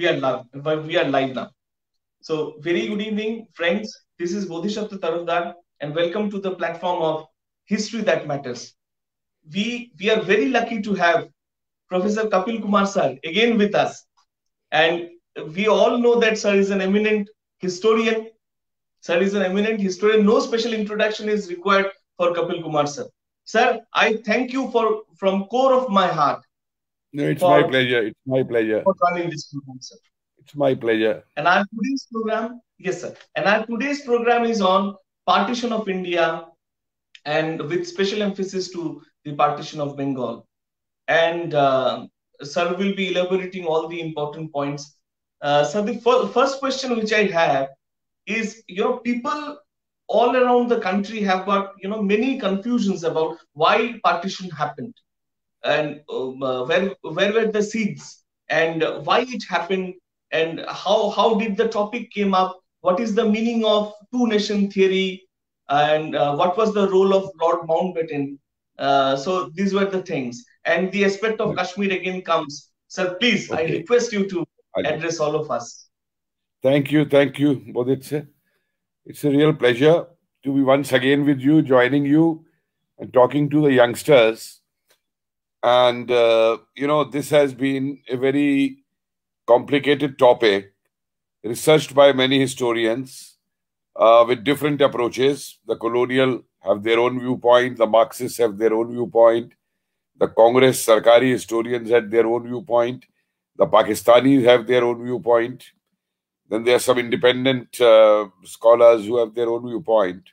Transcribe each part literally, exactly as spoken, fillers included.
we are live, but we are live now. So, very good evening, friends. This is Bodhisattva Tarundar, and welcome to the platform of History That Matters. We we are very lucky to have Professor Kapil Kumar sir again with us, and we all know that sir is an eminent historian. Sir is an eminent historian. No special introduction is required for Kapil Kumar sir. Sir, I thank you for from core of my heart No, it's my for pleasure. It's my pleasure. for joining this program, sir. It's my pleasure. And our today's program, yes, sir. And our today's program is on partition of India and with special emphasis to the partition of Bengal. And uh, sir will be elaborating all the important points. Uh, so the fir- first question which I have is, you know, people all around the country have got, you know, many confusions about why partition happened and um, uh, where where were the seeds and why it happened and how how did the topic came up, what is the meaning of two nation theory, and uh, what was the role of Lord Mountbatten. Uh, so these were the things, and the aspect of Kashmir again comes. Sir, please, I Okay. request you to I do. address all of us. Thank you. Thank you, Bodhitsa. It's a real pleasure to be once again with you, joining you and talking to the youngsters. And, uh, you know, this has been a very complicated topic, researched by many historians uh, with different approaches. The colonial have their own viewpoint, the Marxists have their own viewpoint, the Congress Sarkari historians had their own viewpoint, the Pakistanis have their own viewpoint. Then there are some independent uh, scholars who have their own viewpoint.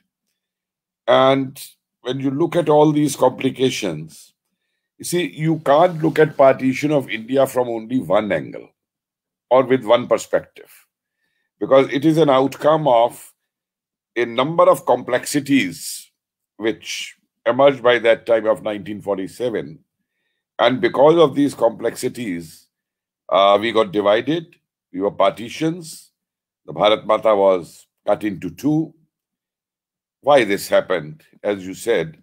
And when you look at all these complications, you see, you can't look at partition of India from only one angle or with one perspective, because it is an outcome of a number of complexities which emerged by that time of nineteen forty-seven. And because of these complexities, uh, we got divided, we were partitions, the Bharat Mata was cut into two. Why this happened, as you said,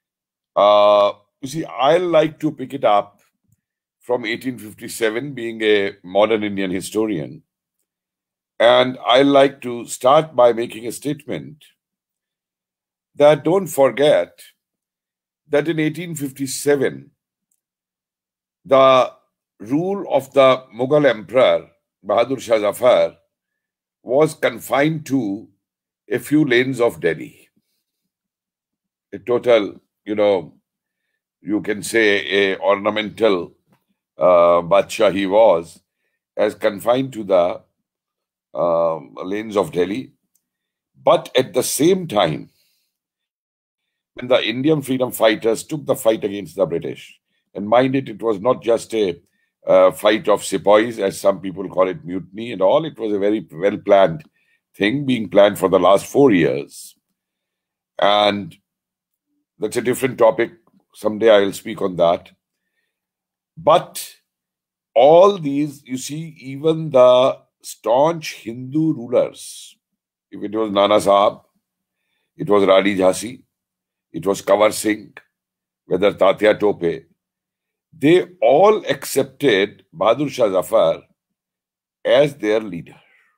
uh, you see, I like to pick it up from eighteen fifty-seven, being a modern Indian historian. And I like to start by making a statement that don't forget that in eighteen fifty-seven, the rule of the Mughal Emperor, Bahadur Shah Zafar, was confined to a few lanes of Delhi. A total, you know, you can say a ornamental uh, Badshah he was, as confined to the um, lanes of Delhi. But at the same time, when the Indian freedom fighters took the fight against the British, and mind it, it was not just a uh, fight of sepoys, as some people call it, mutiny and all. It was a very well-planned thing, being planned for the last four years. And that's a different topic. Someday I will speak on that. But all these, you see, even the staunch Hindu rulers, if it was Nana Sahab, it was Rani Jhansi, it was Kanwar Singh, whether Tatya Tope, they all accepted Bahadur Shah Zafar as their leader.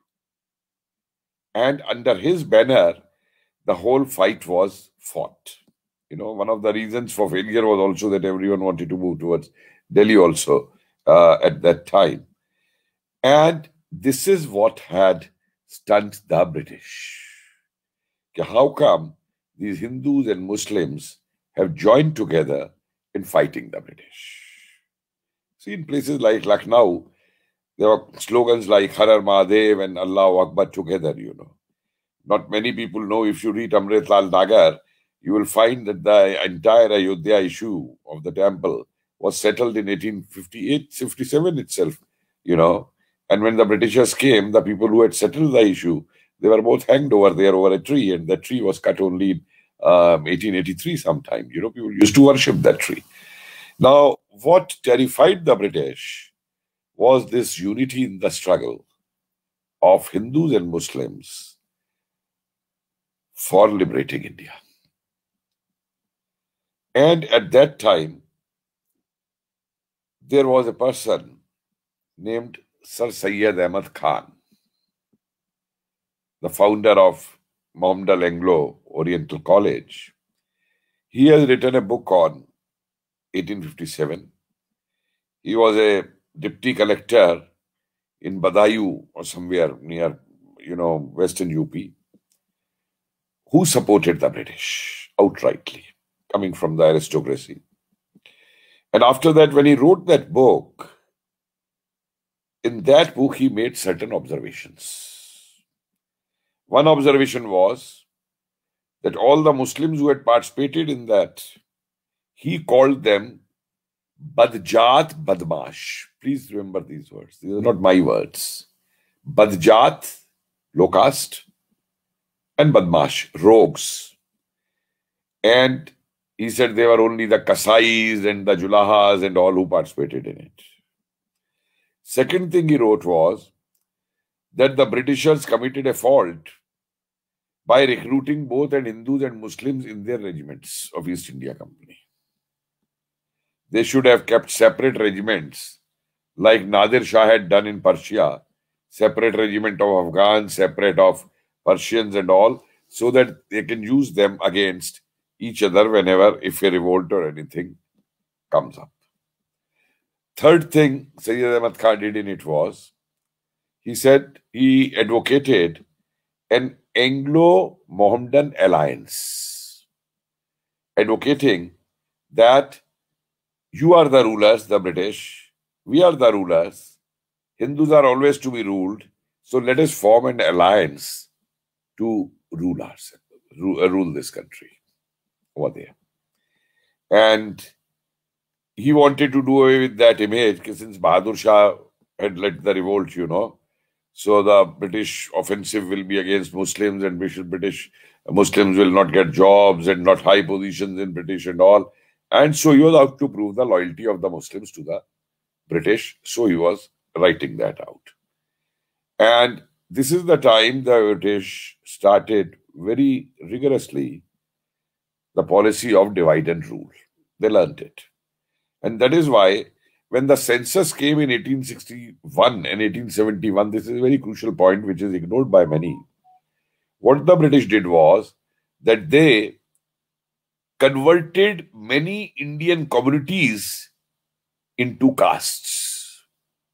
And under his banner, the whole fight was fought. You know, one of the reasons for failure was also that everyone wanted to move towards Delhi also uh, at that time. And this is what had stunned the British. How come these Hindus and Muslims have joined together in fighting the British? See, in places like Lucknow, there were slogans like Har Har Mahadev and Allahu Akbar together, you know. Not many people know. If you read Amrit Lal Nagar, you will find that the entire Ayodhya issue of the temple was settled in eighteen fifty-eight, fifty-seven itself, you know. And when the Britishers came, the people who had settled the issue, they were both hanged over there over a tree, and the tree was cut only in um, eighteen eighty-three sometime. You know, people used to worship that tree. Now, what terrified the British was this unity in the struggle of Hindus and Muslims for liberating India. And at that time, there was a person named Sir Syed Ahmad Khan, the founder of Mohammedan Anglo Oriental College. He has written a book on eighteen fifty-seven. He was a deputy collector in Badayu or somewhere near, you know, western U P, who supported the British outrightly, coming from the aristocracy. And after that, when he wrote that book, in that book, he made certain observations. One observation was that all the Muslims who had participated in that, he called them Badjat Badmash. Please remember these words. These are not my words. Badjat, low caste, and Badmash, rogues. And he said they were only the Kasais and the Julahas and all who participated in it. Second thing he wrote was that the Britishers committed a fault by recruiting both and Hindus and Muslims in their regiments of East India Company. They should have kept separate regiments like Nadir Shah had done in Persia, separate regiment of Afghans, separate of Persians and all, so that they can use them against each other whenever, if a revolt or anything comes up. Third thing Syed Ahmad Khan did in it was, he said he advocated an Anglo-Mohammedan alliance, advocating that you are the rulers, the British, we are the rulers, Hindus are always to be ruled, so let us form an alliance to rule ourselves, rule this country over there. And he wanted to do away with that image, since Bahadur Shah had led the revolt, you know, so the British offensive will be against Muslims, and British Muslims will not get jobs and not high positions in British and all. And so he was out to prove the loyalty of the Muslims to the British. So he was writing that out. And this is the time the British started very rigorously the policy of divide and rule. They learned it. And that is why when the census came in eighteen sixty-one and eighteen seventy-one, this is a very crucial point which is ignored by many. What the British did was that they converted many Indian communities into castes.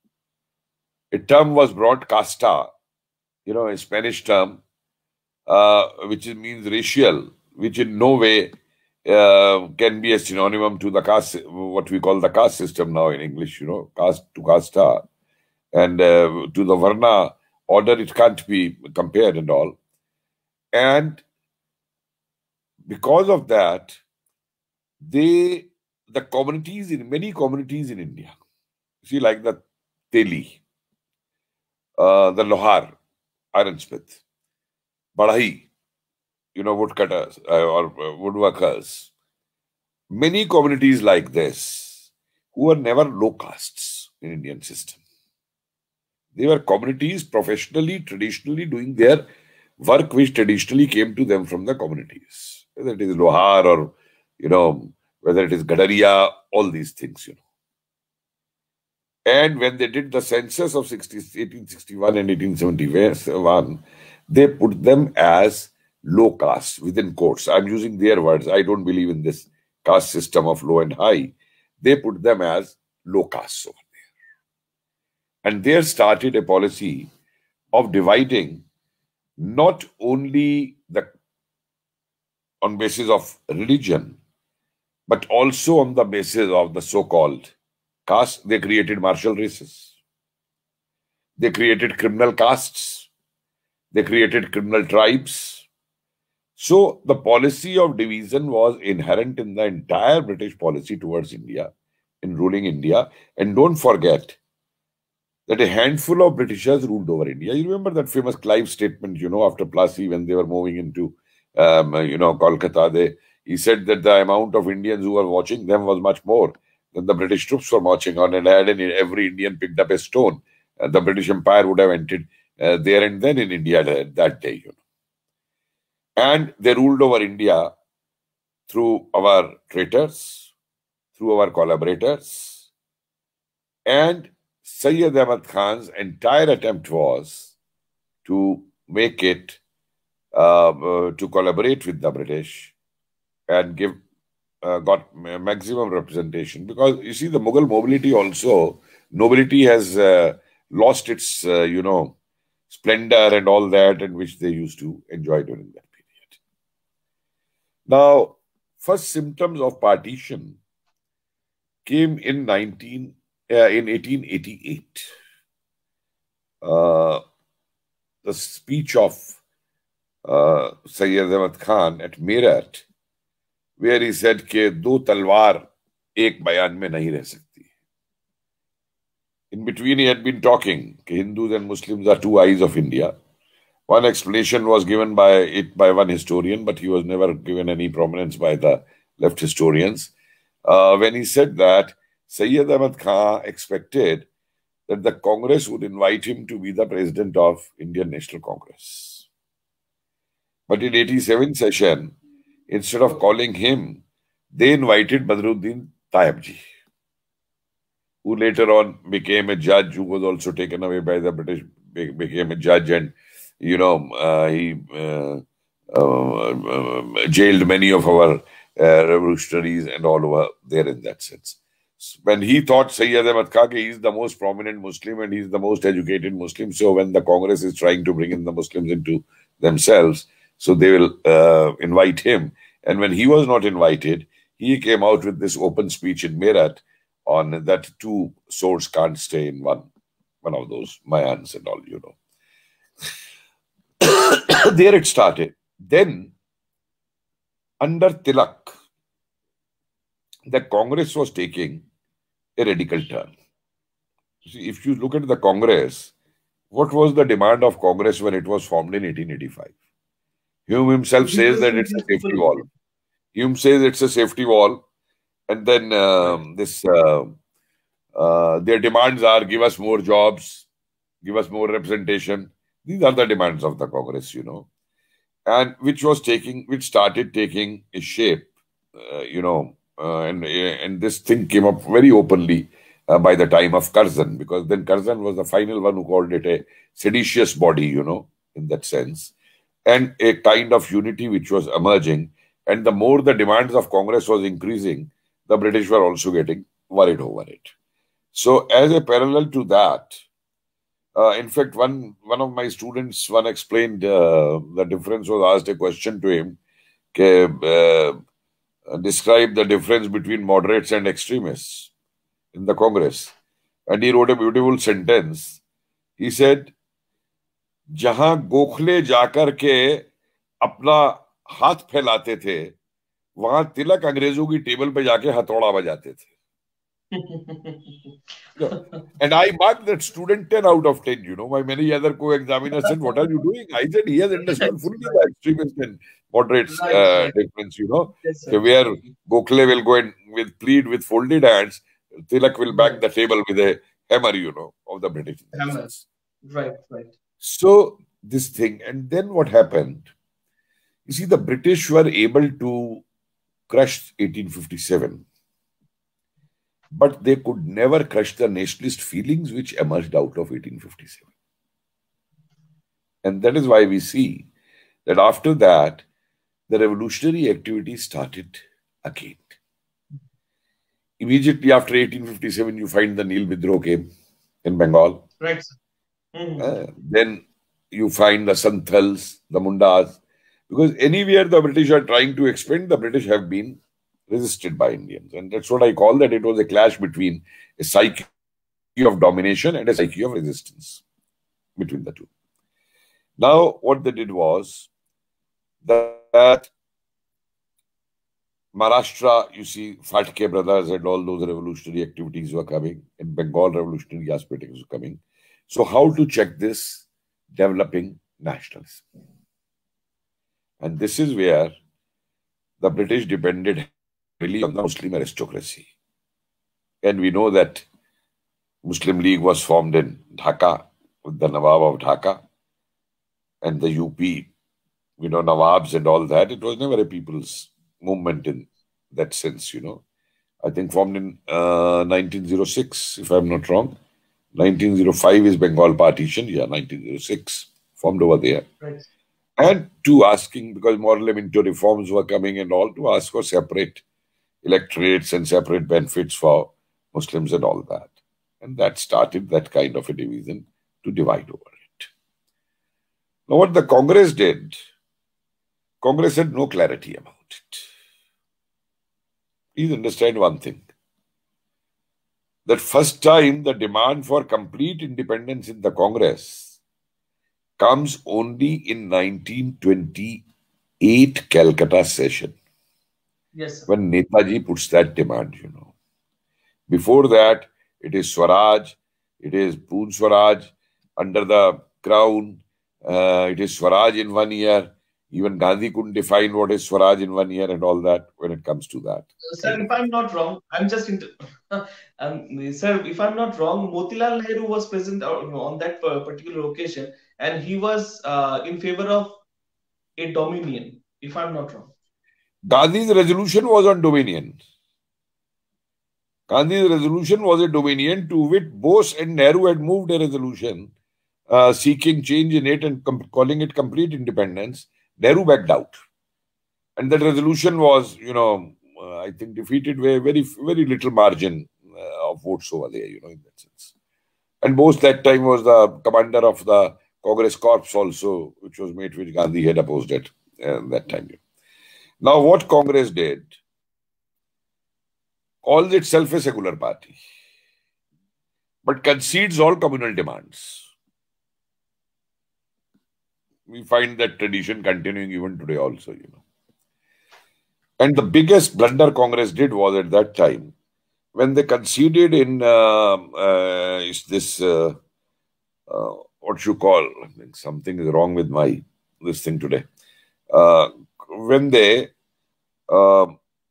A term was brought, casta, you know, a Spanish term, uh, which means racial, which in no way uh, can be a synonym to the caste, what we call the caste system now in English, you know, caste to casta. And uh, to the Varna order, it can't be compared and all. And because of that, they, the communities in many communities in India, see, like the Teli, uh, the Lohar, ironsmith, Badhai, you know, woodcutters uh, or woodworkers, many communities like this who were never low castes in Indian system. They were communities professionally, traditionally doing their work which traditionally came to them from the communities. Whether it is Lohar or, you know, whether it is Gadaria, all these things, you know. And when they did the census of eighteen sixty-one and eighteen seventy-one, they put them as low caste within quotes. I'm using their words. I don't believe in this caste system of low and high. They put them as low caste over there. And there started a policy of dividing not only the on basis of religion, but also on the basis of the so-called caste. They created martial races. They created criminal castes. They created criminal tribes. So the policy of division was inherent in the entire British policy towards India, in ruling India. And don't forget that a handful of Britishers ruled over India. You remember that famous Clive statement, you know, after Plassey, when they were moving into, um, you know, Kolkata, they, he said that the amount of Indians who were watching them was much more than the British troops were marching on, and had any, every Indian picked up a stone, uh, the British Empire would have entered uh, there and then in India that, that day, you know. And they ruled over India through our traitors, through our collaborators, and Sayyid Ahmad Khan's entire attempt was to make it uh, uh, to collaborate with the British and give uh, got maximum representation, because you see the Mughal mobility also, nobility has uh, lost its uh, you know splendor and all that, and which they used to enjoy during that period. Now, first symptoms of partition came in nineteen uh, in eighteen eighty-eight. Uh, the speech of uh, Sayyid Ahmad Khan at Meerut, where he said कि दो तलवार एक बयान में नहीं रह सकती. In between, he had been talking कि Hindus and Muslims are two eyes of India. One explanation was given by it by one historian, but he was never given any prominence by the left historians. Uh, when he said that, Sayyid Ahmad Khan expected that the Congress would invite him to be the president of Indian National Congress. But in eighty-seven session, instead of calling him, they invited Badruddin Tayyibji, who later on became a judge, who was also taken away by the British, became a judge, and you know, uh, he uh, uh, uh, jailed many of our uh, revolutionaries and all over there in that sense. When he thought Sayyid Ahmad Khan, he is the most prominent Muslim and he is the most educated Muslim, so when the Congress is trying to bring in the Muslims into themselves, so they will uh, invite him. And when he was not invited, he came out with this open speech in Meerut on that two swords can't stay in one, one of those mayans and all, you know. There it started. Then, under Tilak, the Congress was taking a radical turn. See, if you look at the Congress, what was the demand of Congress when it was formed in eighteen eighty-five? Hume himself says that it's a safety wall. Hume says it's a safety wall. And then um, this, uh, uh, their demands are give us more jobs, give us more representation. These are the demands of the Congress, you know, and which was taking, which started taking a shape, uh, you know, uh, and and this thing came up very openly uh, by the time of Curzon, because then Curzon was the final one who called it a seditious body, you know, in that sense, and a kind of unity which was emerging. And the more the demands of Congress was increasing, the British were also getting worried over it. So as a parallel to that, Uh, in fact, one one of my students, one explained uh, the difference, was asked a question to him, ke, uh, describe the difference between moderates and extremists in the Congress. And he wrote a beautiful sentence. He said, जहां गोखले जाकर के अपना हाथ फैलाते थे, वहां तिलक अंग्रेजों की टेबल पे जाके हथौड़ा बजाते थे. And I marked that student ten out of ten, you know. My many other co-examiners said, what are you doing? I said, he has understood fully the extremist and moderates Right, uh, right. difference, you know. Yes, sir. So where Gokhale will go and with plead with folded hands, Tilak will bang the table with a hammer, you know, of the British. Hammer. Right, right. So this thing, and then what happened? You see, the British were able to crush eighteen fifty-seven. But they could never crush the nationalist feelings which emerged out of eighteen fifty-seven. And that is why we see that after that, the revolutionary activity started again. Immediately after eighteen fifty-seven, you find the Neel Vidroh came in Bengal. Right. Mm-hmm. Uh, then you find the Santhals, the Mundas, because anywhere the British are trying to expand, the British have been resisted by Indians. And that's what I call that it was a clash between a psyche of domination and a psyche of resistance between the two. Now, what they did was that Maharashtra, you see, Fatke brothers and all those revolutionary activities were coming. In Bengal, revolutionary aspects were coming. So how to check this? Developing nationalism. And this is where the British depended really on the Muslim aristocracy. And we know that Muslim League was formed in Dhaka with the Nawab of Dhaka and the U P, you know, Nawabs and all that. It was never a people's movement in that sense, you know. I think formed in uh, nineteen oh six, if I'm not wrong. nineteen oh five is Bengal partition. Yeah, nineteen oh six formed over there. Right. And to asking, because moral into reforms were coming and all, to ask for separate electorates and separate benefits for Muslims and all that. And that started that kind of a division to divide over it. Now what the Congress did, Congress had no clarity about it. Please understand one thing. That first time the demand for complete independence in the Congress comes only in nineteen twenty-eight Calcutta session. Yes, sir. When Netaji puts that demand, you know. Before that, it is Swaraj, it is Poon Swaraj under the crown, uh, it is Swaraj in one year. Even Gandhi couldn't define what is Swaraj in one year and all that when it comes to that. Sir, if I'm not wrong, I'm just inter um, sir, if I'm not wrong, Motilal Nehru was present on that particular occasion, and he was uh, in favor of a dominion, if I'm not wrong. Gandhi's resolution was on dominion. Gandhi's resolution was a dominion, to which Bose and Nehru had moved a resolution uh, seeking change in it and calling it complete independence. Nehru backed out. And that resolution was, you know, uh, I think defeated by a very, very little margin uh, of votes over there, you know, in that sense. And Bose that time was the commander of the Congress Corps also, which was made, which Gandhi had opposed at uh, that time. Now, what Congress did, calls itself a secular party, but concedes all communal demands. We find that tradition continuing even today also, you know. And the biggest blunder Congress did was at that time, when they conceded in, uh, uh, is this, uh, uh, what you call, I think something is wrong with my, this thing today. Uh, when they uh,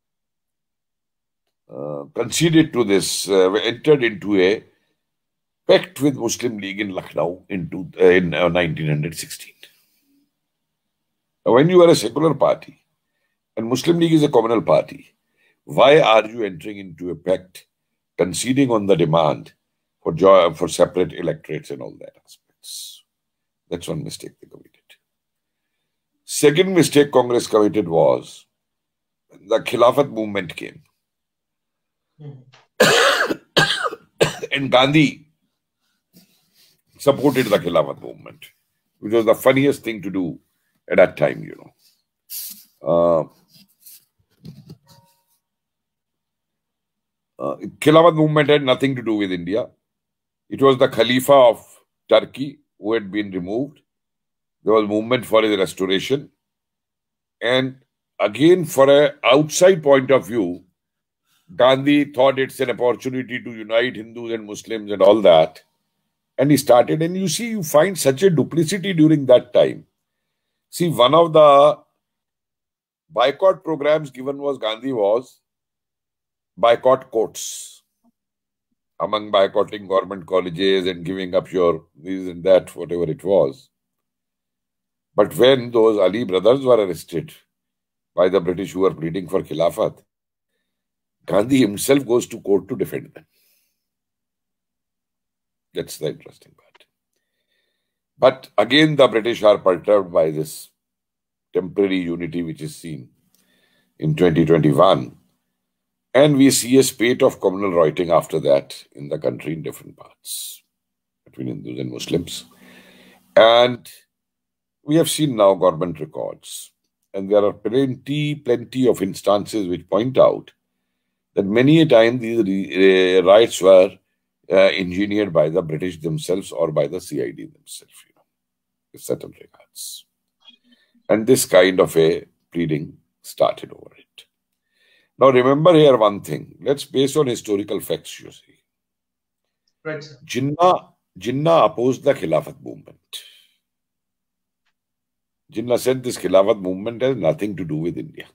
uh, conceded to this, uh, entered into a pact with Muslim League in Lucknow into, uh, in uh, nineteen sixteen. Now, when you are a secular party and Muslim League is a communal party, why are you entering into a pact, conceding on the demand for joy, for separate electorates and all that aspects? That's one mistake they committed. Second mistake Congress committed was the Khilafat movement came. Mm. And Gandhi supported the Khilafat movement, which was the funniest thing to do at that time, you know. Uh, uh, Khilafat movement had nothing to do with India. It was the Khalifa of Turkey who had been removed. There was movement for his restoration. And again, for an outside point of view, Gandhi thought it's an opportunity to unite Hindus and Muslims and all that. And he started, and you see, you find such a duplicity during that time. See, one of the boycott programs given was Gandhi was boycott courts. Among boycotting government colleges and giving up your this and that, whatever it was. But when those Ali brothers were arrested by the British who were pleading for Khilafat, Gandhi himself goes to court to defend them. That's the interesting part. But again, the British are perturbed by this temporary unity which is seen in twenty twenty-one. And we see a spate of communal rioting after that in the country in different parts between Hindus and Muslims. And we have seen now government records. And there are plenty, plenty of instances which point out that many a time these uh, riots were uh, engineered by the British themselves or by the C I D themselves, you know, in certain regards. And this kind of a pleading started over it. Now remember here one thing. Let's base on historical facts, you see. Right, sir. Jinnah, Jinnah opposed the Khilafat movement. Jinnah said this Khilafat movement has nothing to do with India.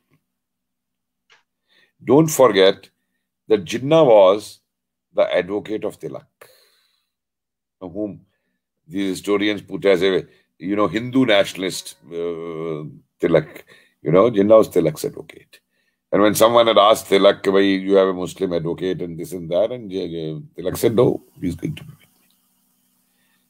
Don't forget that Jinnah was the advocate of Tilak, whom these historians put as a, you know, Hindu nationalist uh, Tilak. You know, Jinnah was Tilak's advocate. And when someone had asked Tilak, you have a Muslim advocate and this and that, and Tilak said, no, he's going to be with me.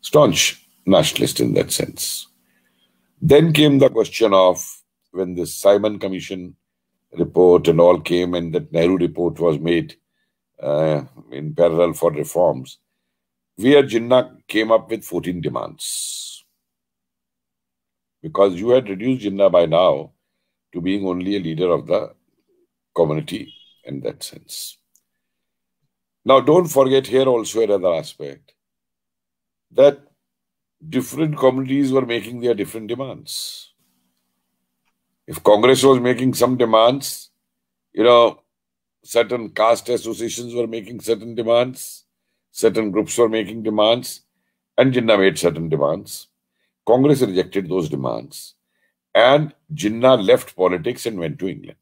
staunch nationalist in that sense. Then came the question of when this Simon Commission report and all came, and that Nehru report was made uh, in parallel for reforms, where Jinnah came up with fourteen demands. Because you had reduced Jinnah by now to being only a leader of the community in that sense. Now, don't forget here also another aspect, that different communities were making their different demands. If Congress was making some demands, you know, certain caste associations were making certain demands, certain groups were making demands, and Jinnah made certain demands. Congress rejected those demands, and Jinnah left politics and went to England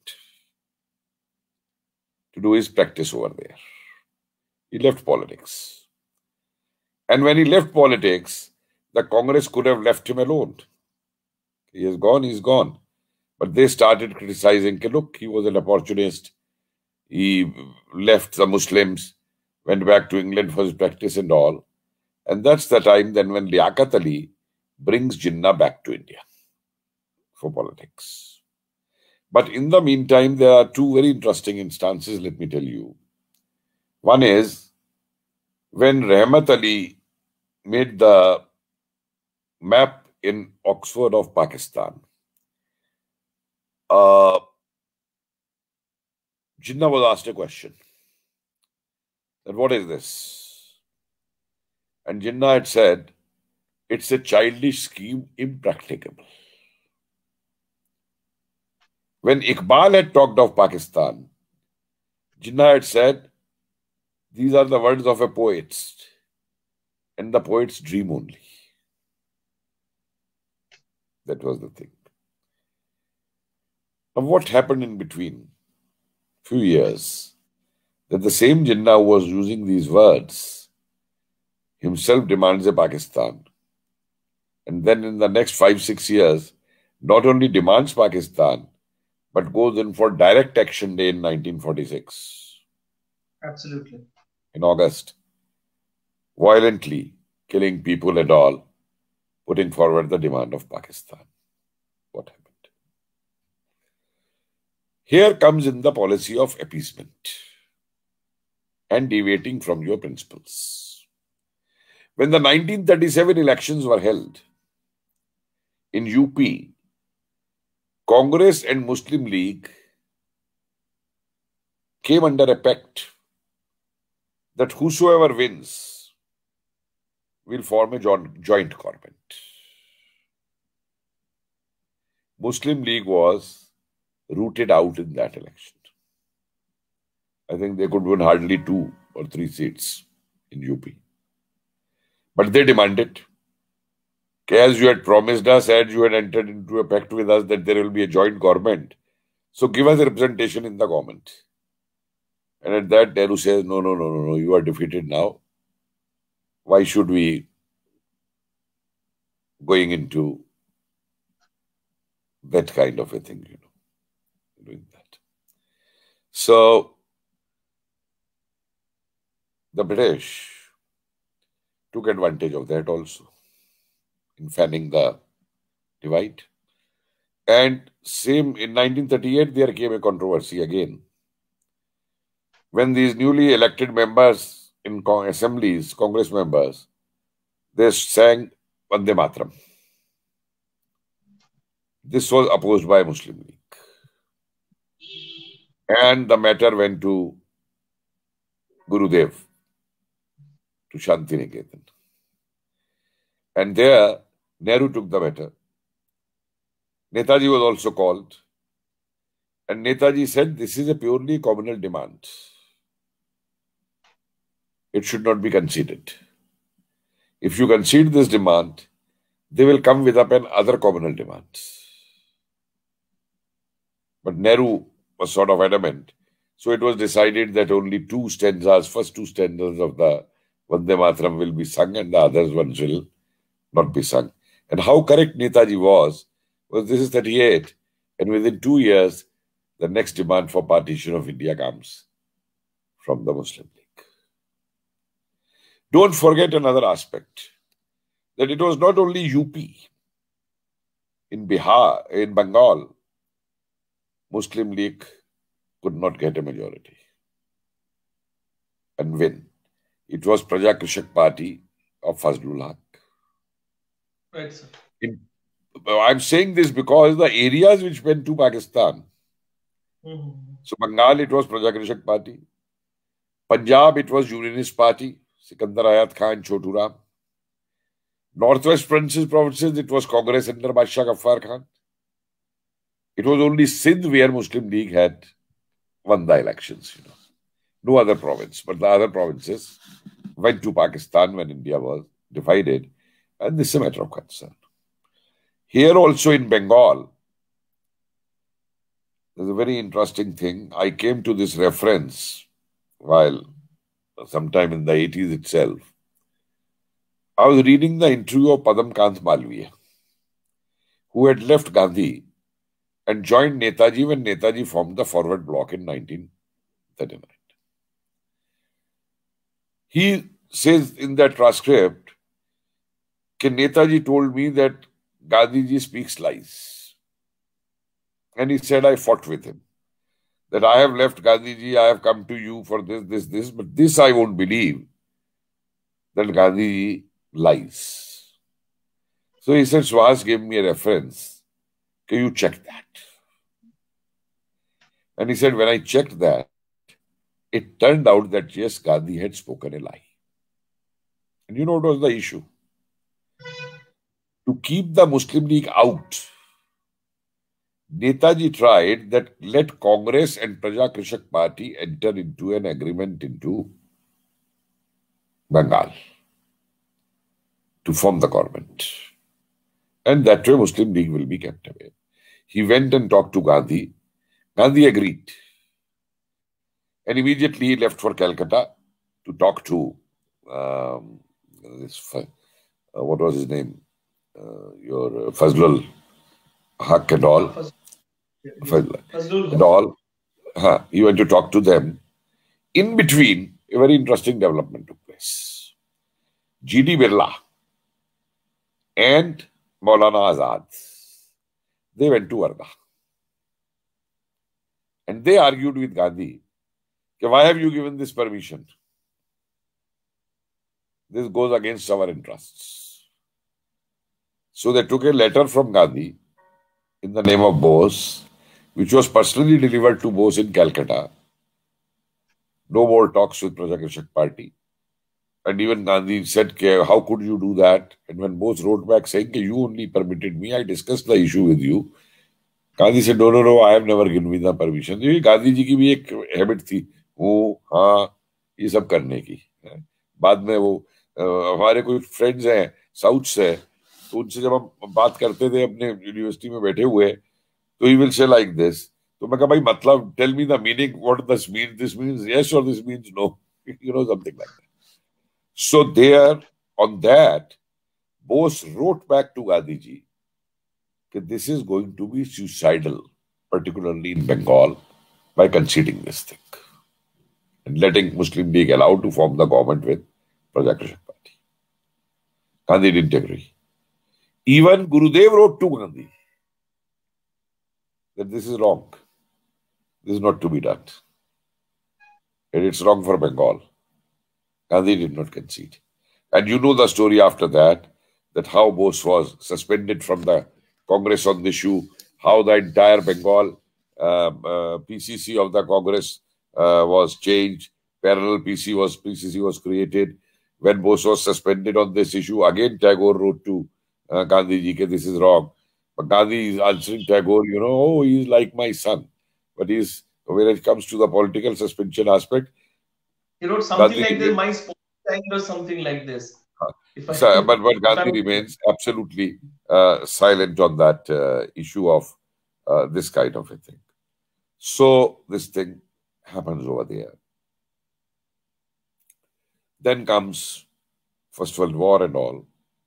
to do his practice over there. He left politics. And when he left politics, the Congress could have left him alone. He is gone, he's gone. But they started criticizing, look, he was an opportunist. He left the Muslims, went back to England for his practice and all. And that's the time then when Liaquat Ali brings Jinnah back to India for politics. But in the meantime, there are two very interesting instances, let me tell you. One is when Rahmat Ali made the map in Oxford of Pakistan, uh, Jinnah was asked a question, that what is this? And Jinnah had said, it's a childish scheme, impracticable. When Iqbal had talked of Pakistan, Jinnah had said, these are the words of a poet, and the poet's dream only. That was the thing. Now, what happened in between? Few years, that the same Jinnah who was using these words himself demands a Pakistan. And then in the next five, six years, not only demands Pakistan, but goes in for direct action day in nineteen forty-six. Absolutely. In August, violently killing people and all, putting forward the demand of Pakistan. What happened? Here comes in the policy of appeasement and deviating from your principles. When the nineteen thirty-seven elections were held in U P, Congress and Muslim League came under a pact that whosoever wins will form a joint government. Muslim League was rooted out in that election. I think they could win hardly two or three seats in U P. But they demanded, as you had promised us, as you had entered into a pact with us that there will be a joint government, so give us a representation in the government. And at that, Nehru says, no, no, no, no, no, you are defeated now. Why should we going into that kind of a thing, you know, doing that. So, the British took advantage of that also in fanning the divide. And same in nineteen thirty-eight, there came a controversy again. When these newly elected members in assemblies, Congress members, they sang Vande Mataram. This was opposed by Muslim League. And the matter went to Gurudev, to Shantiniketan. And there, Nehru took the matter. Netaji was also called. And Netaji said, this is a purely communal demand. It should not be conceded. If you concede this demand, they will come with up an other communal demands. But Nehru was sort of adamant. So it was decided that only two stanzas, first two stanzas of the Vande Mataram will be sung and the others ones will not be sung. And how correct Netaji was, was this is thirty-eight, and within two years, the next demand for partition of India comes from the Muslim League. Don't forget another aspect. that it was not only U P. In Bihar, in Bengal, Muslim League could not get a majority and win. It was Praja Krishak Party of Fazlul Haq. Right, sir. In, I'm saying this because the areas which went to Pakistan. Mm-hmm. So Bengal, it was Praja Krishak Party. Punjab, it was Unionist Party, Sikandar Ayat Khan, Chotu Ram. Northwest Provinces, provinces, it was Congress under Badshah Ghaffar Khan. It was only Sindh where Muslim League had won the elections, you know. No other province, but the other provinces went to Pakistan when India was divided, and this is a matter of concern. Here also in Bengal, there's a very interesting thing. I came to this reference while sometime in the eighties itself. I was reading the interview of Padam Kant Malviya, who had left Gandhi and joined Netaji when Netaji formed the Forward Bloc in nineteen thirty-nine. He says in that transcript that Netaji told me that Gandhiji speaks lies. And he said, I fought with him. That I have left Gandhiji, I have come to you for this, this, this, but this I won't believe, that Gandhiji lies. So he said, Suhas gave me a reference. Can you check that? And he said, when I checked that, it turned out that yes, Gandhi had spoken a lie. And you know what was the issue? To keep the Muslim League out, Netaji tried that let Congress and Praja Krishak Party enter into an agreement into Bengal to form the government. And that way Muslim League will be kept away. He went and talked to Gandhi. Gandhi agreed. And immediately he left for Calcutta to talk to um, this, uh, what was his name? Uh, your uh, Fazlul Haq and all. Fazlul. Fazlul and all. Huh, he went to talk to them. In between, a very interesting development took place. G D Birla and Maulana Azad, they went to Warda. And they argued with Gandhi, why have you given this permission? This goes against our interests. So they took a letter from Gandhi in the name of Bose, which was personally delivered to Bose in Calcutta. No more talks with Praja Krishak Party. And even Gandhi said, how could you do that? And when Bose wrote back saying, you only permitted me, I discussed the issue with you. Gandhi said, no, no, no, I have never given me the permission. Gandhi ji ki bhi ek habit thi, wo, हाँ, ये सब करने की. बाद में वो हमारे कोई फ्रेंड्स हैं साउथ से, तो उनसे जब हम बात करते थे अपने यूनिवर्सिटी में बैठे हुए, तो he will say like this. तो मैं कहा भाई मतलब, tell me the meaning, what this means. This means yes or this means no. You know, something like that. So there, on that, Bose wrote back to Gandhiji that this is going to be suicidal, particularly in Bengal, by conceding this thing and letting Muslim League allowed to form the government with Praja Krishak Party. Gandhi didn't agree. Even Gurudev wrote to Gandhi that this is wrong. This is not to be done. And it's wrong for Bengal. Gandhi did not concede. And you know the story after that, that how Bose was suspended from the Congress on the issue, how the entire Bengal uh, uh, P C C of the Congress uh, was changed, parallel P C was P C C was created. When Bose was suspended on this issue, again Tagore wrote to uh, Gandhiji that this is wrong. But Gandhi is answering Tagore, you know, oh, he's like my son. But he's, when it comes to the political suspension aspect, he wrote something Gandhi like this, my sports time or something like this. Uh, if so, I, but, but Gandhi remains absolutely uh, silent on that uh, issue of uh, this kind of a thing. So this thing happens over there. Then comes First World War and all.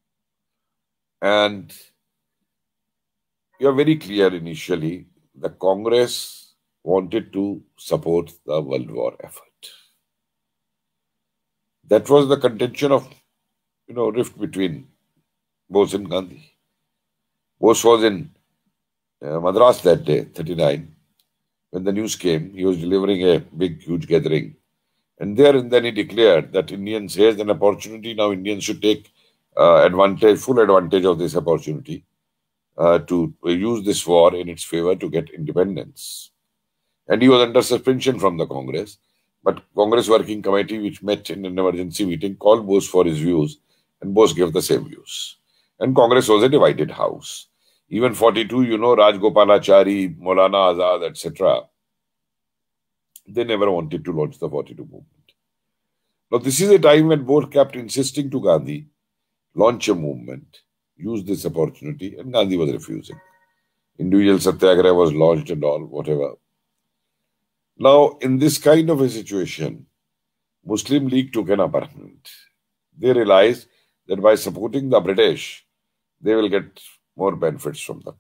And you are very clear initially, the Congress wanted to support the World War effort. That was the contention of, you know, rift between Bose and Gandhi. Bose was in uh, Madras that day, thirty-nine. When the news came, he was delivering a big, huge gathering. And there and then he declared that Indians, here's an opportunity, now Indians should take uh, advantage, full advantage of this opportunity uh, to use this war in its favor to get independence. And he was under suspension from the Congress. But Congress Working Committee, which met in an emergency meeting, called Bose for his views, and Bose gave the same views. And Congress was a divided house. Even forty-two, you know, Rajgopalachari, Maulana Azad, et cetera, they never wanted to launch the forty-two movement. Now, this is a time when Bose kept insisting to Gandhi, launch a movement, use this opportunity, and Gandhi was refusing. Individual Satyagraha was launched and all, whatever. Now, in this kind of a situation, Muslim League took an upper hand. They realized that by supporting the British, they will get more benefits from the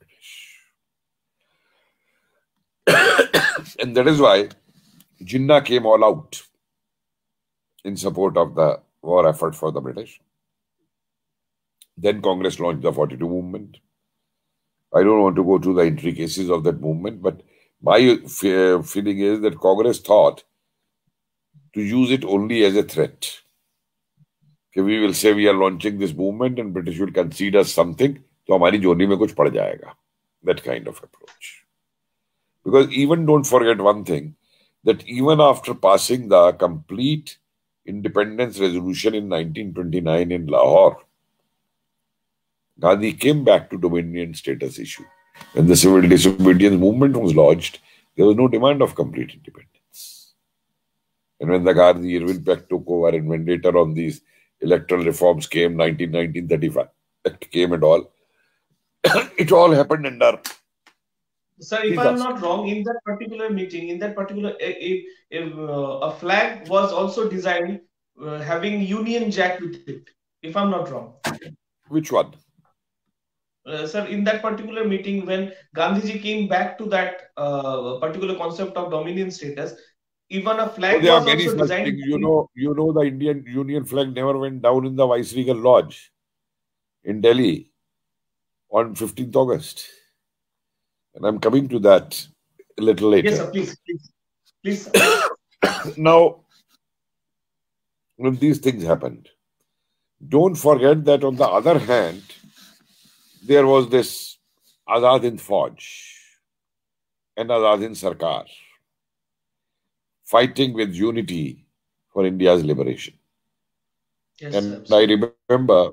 British. And that is why Jinnah came all out in support of the war effort for the British. Then Congress launched the forty-two movement. I don't want to go to the intricacies of that movement, but my feeling is that Congress thought to use it only as a threat. Okay, we will say we are launching this movement and British will concede us something, so hamari joni mein kuch pad jayega. That kind of approach. Because even don't forget one thing, that even after passing the complete independence resolution in nineteen twenty-nine in Lahore, Gandhi came back to dominion status issue. When the civil disobedience movement was launched, there was no demand of complete independence. And when the Gandhi-Irwin Pact took over and when later on these electoral reforms came, nineteen nineteen thirty-five Act came and all, it all happened under... Sir, if I'm not wrong, in that particular meeting, in that particular, if, if, uh, a flag was also designed uh, having Union Jack with it, if I'm not wrong. Which one? Uh, sir, in that particular meeting, when Gandhiji came back to that uh, particular concept of dominion status, even a flag oh, there was are many also designed. Things. You know, you know, the Indian Union flag never went down in the Viceregal Lodge in Delhi on fifteenth August. And I'm coming to that a little later. Yes, sir, please, please, please. Sir. Now, when these things happened, don't forget that on the other hand, there was this Azad Hind Fauj and Azad Hind Sarkar fighting with unity for India's liberation. Yes, and sir. I remember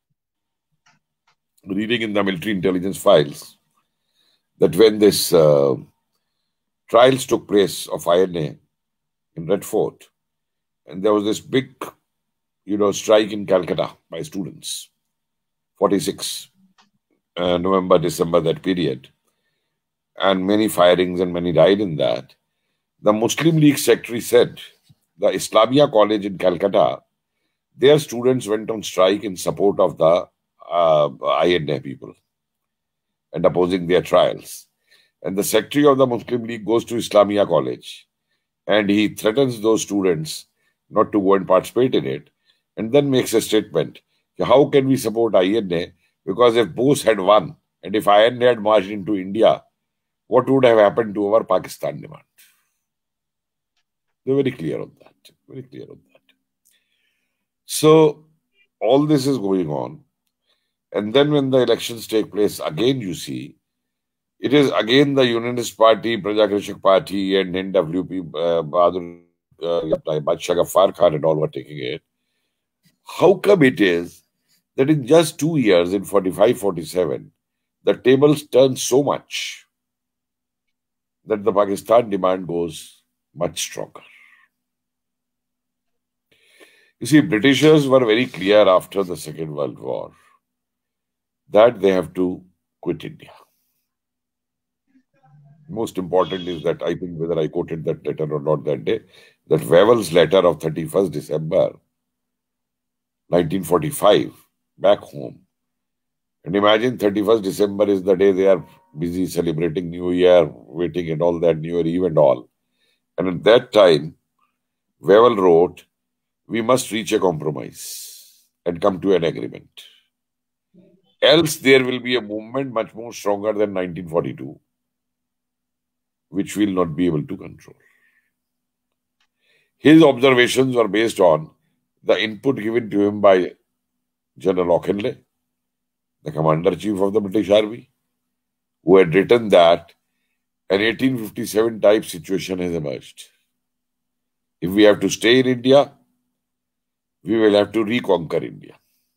reading in the military intelligence files that when this uh, trials took place of I N A in Red Fort, and there was this big, you know, strike in Calcutta by students, forty-six, uh, November, December, that period, and many firings and many died in that. The Muslim League secretary said the Islamia College in Calcutta, their students went on strike in support of the uh, I N A people and opposing their trials. And the secretary of the Muslim League goes to Islamia College and he threatens those students not to go and participate in it, and then makes a statement, how can we support I N A? Because if Bose had won and if I N A had marched into India, what would have happened to our Pakistan demand? They're very clear on that. Very clear on that. So all this is going on. And then when the elections take place, again you see, it is again the Unionist Party, Prajakrishak Party and N W P, uh, Bahadur, uh, Badshah Ghaffar Khan and all were taking it. How come it is that in just two years, in forty-five forty-seven, the tables turn so much that the Pakistan demand goes much stronger? You see, Britishers were very clear after the Second World War that they have to quit India. Most important is that, I think whether I quoted that letter or not that day, that Wavell's letter of thirty-first December nineteen forty-five, back home. And imagine thirty-first December is the day they are busy celebrating New Year, waiting and all that, New Year Eve and all. And at that time, Wavell wrote, we must reach a compromise and come to an agreement. Else there will be a movement much more stronger than nineteen forty-two, which we will not be able to control. His observations were based on the input given to him by General Auchinleck, the Commander-in-Chief of the British Army, who had written that an eighteen fifty-seven type situation has emerged. If we have to stay in India, we will have to reconquer India.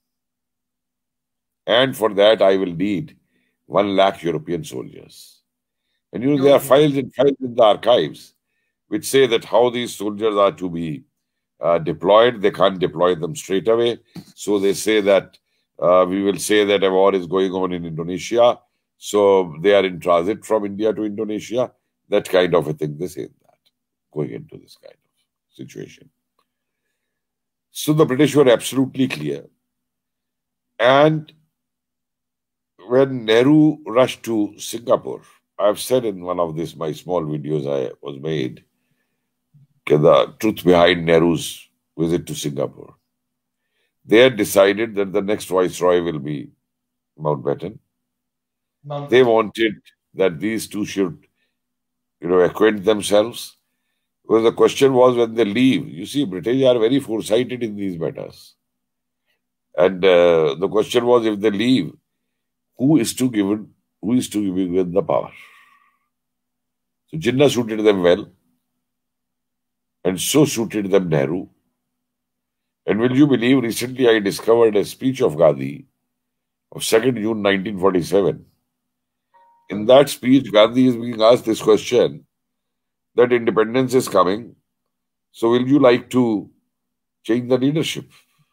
And for that, I will need one lakh European soldiers. And you know, there are files and files in the archives which say that how these soldiers are to be uh, deployed. They can't deploy them straight away. So they say that uh, we will say that a war is going on in Indonesia. So they are in transit from India to Indonesia. That kind of a thing. They say that going into this kind of situation. So the British were absolutely clear. And when Nehru rushed to Singapore, I've said in one of these, my small videos I was made, the truth behind Nehru's visit to Singapore. They had decided that the next viceroy will be Mountbatten. Mountbatten. They wanted that these two should, you know, acquaint themselves. Because the question was when they leave, you see, British are very foresighted in these matters. And uh, the question was, if they leave, who is to give it, who is to give given the power? So Jinnah suited them well, and so suited them Nehru. And will you believe, recently I discovered a speech of Gandhi of second June nineteen forty-seven. In that speech, Gandhi is being asked this question, that independence is coming, so will you like to change the leadership?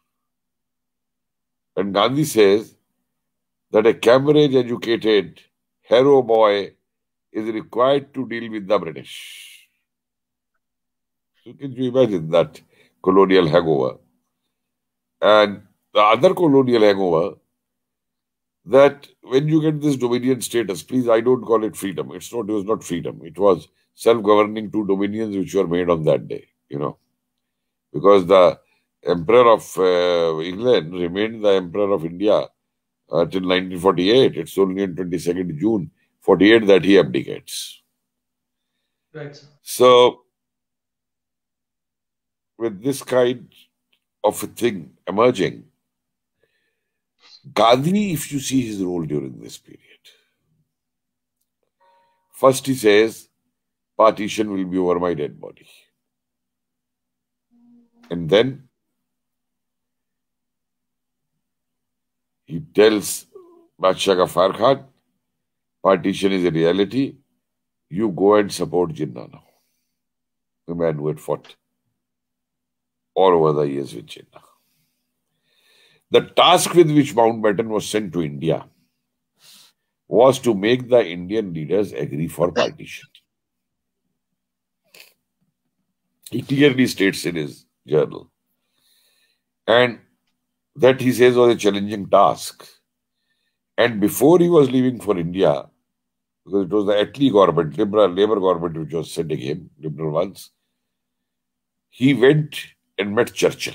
And Gandhi says that a Cambridge-educated hero boy is required to deal with the British. So can you imagine that colonial hangover? And the other colonial hangover, that when you get this dominion status, please, I don't call it freedom. It's not, it was not freedom. It was self-governing two dominions which were made on that day, you know. Because the Emperor of uh, England remained the Emperor of India uh, till nineteen forty-eight. It's only on twenty-second June forty-eight that he abdicates. Right, sir. So, with this kind of a thing emerging, Gandhi, if you see his role during this period, first he says, partition will be over my dead body. And then he tells Badshah Ghaffar Khan, partition is a reality. You go and support Jinnah now. The man who had fought all over the years with Jinnah. The task with which Mountbatten was sent to India was to make the Indian leaders agree for partition. He clearly states in his journal. And that, he says, was a challenging task. And before he was leaving for India, because it was the Attlee government, Liberal Labour government, which was sending him, Liberal ones, he went and met Churchill.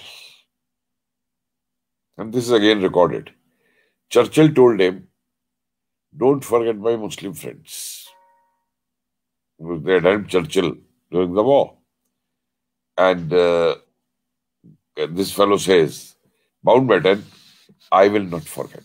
And this is again recorded. Churchill told him, don't forget my Muslim friends. They had helped Churchill during the war. And uh, this fellow says, Mountbatten, I will not forget.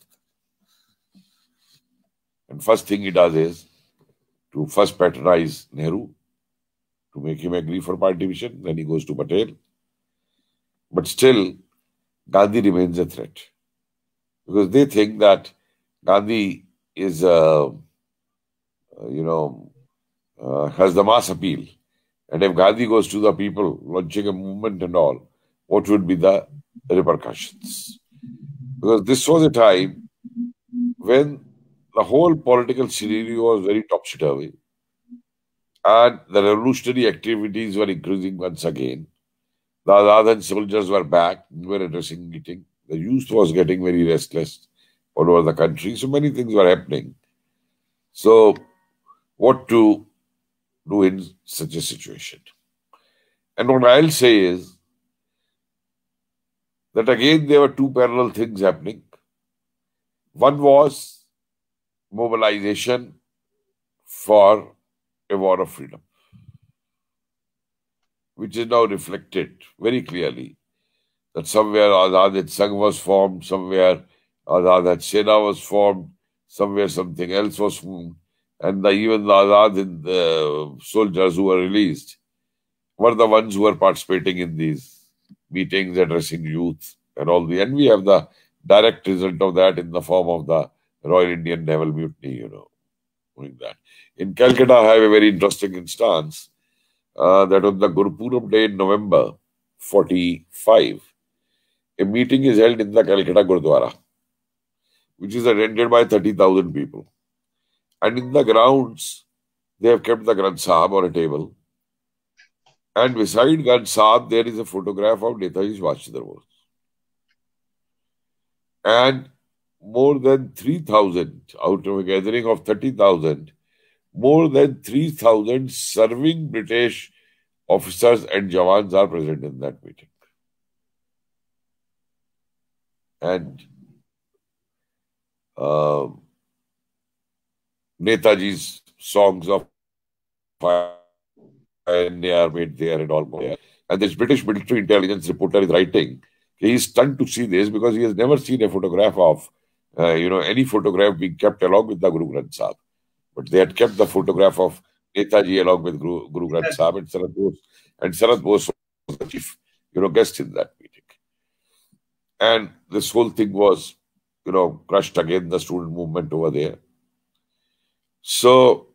And first thing he does is to first patronize Nehru, to make him agree for partition. Then he goes to Patel. But still, Gandhi remains a threat. Because they think that Gandhi is, uh, uh, you know, uh, has the mass appeal. And if Gandhi goes to the people, launching a movement and all, what would be the repercussions? Because this was a time when the whole political scenario was very topsy-turvy. And the revolutionary activities were increasing once again. The Azad soldiers were back, they were addressing meeting. The youth was getting very restless all over the country. So many things were happening. So what to do in such a situation? And what I'll say is that again there were two parallel things happening. One was mobilization for a war of freedom, which is now reflected very clearly that somewhere Azad Hind Sangh was formed, somewhere Azad Hind Sena was formed, somewhere something else was formed, and the, even the Azad Hind uh, soldiers who were released were the ones who were participating in these meetings, addressing youth and all the, and we have the direct result of that in the form of the Royal Indian Naval Mutiny, you know, doing that. In Calcutta, I have a very interesting instance uh, that on the Gurupurab day in November forty-five, a meeting is held in the Calcutta Gurdwara, which is attended by thirty thousand people. And in the grounds, they have kept the Granth Sahib on a table. And beside Granth Sahib, there is a photograph of Netaji Subhash Chandra Bose. And more than three thousand, out of a gathering of thirty thousand, more than three thousand serving British officers and Jawans are present in that meeting. And uh, Netaji's songs of fire are made there and all more. And this British military intelligence reporter is writing, he is stunned to see this because he has never seen a photograph of, uh, you know, any photograph being kept along with the Guru Granth Sahib. But they had kept the photograph of Netaji along with Guru, Guru Granth Sahib and Sarath Bose. And Sarath Bose was the chief, you know, guest in that meeting. And this whole thing was, you know, crushed again, the student movement over there. So,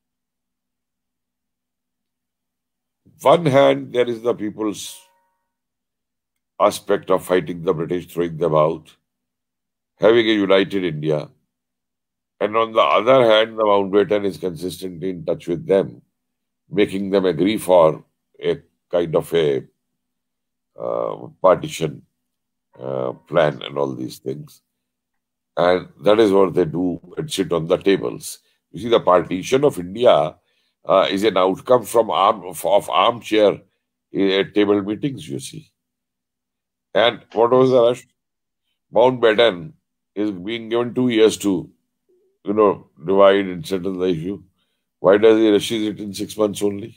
one hand, there is the people's aspect of fighting the British, throwing them out, having a united India. And on the other hand, the Mountbatten is consistently in touch with them, making them agree for a kind of a uh, partition uh, plan and all these things. And that is what they do and sit on the tables. You see, the partition of India uh, is an outcome from arm, of, of armchair uh, table meetings, you see. And what was the rush? Mountbatten is being given two years to, you know, divide and settle the issue. Why does he rush it in six months only?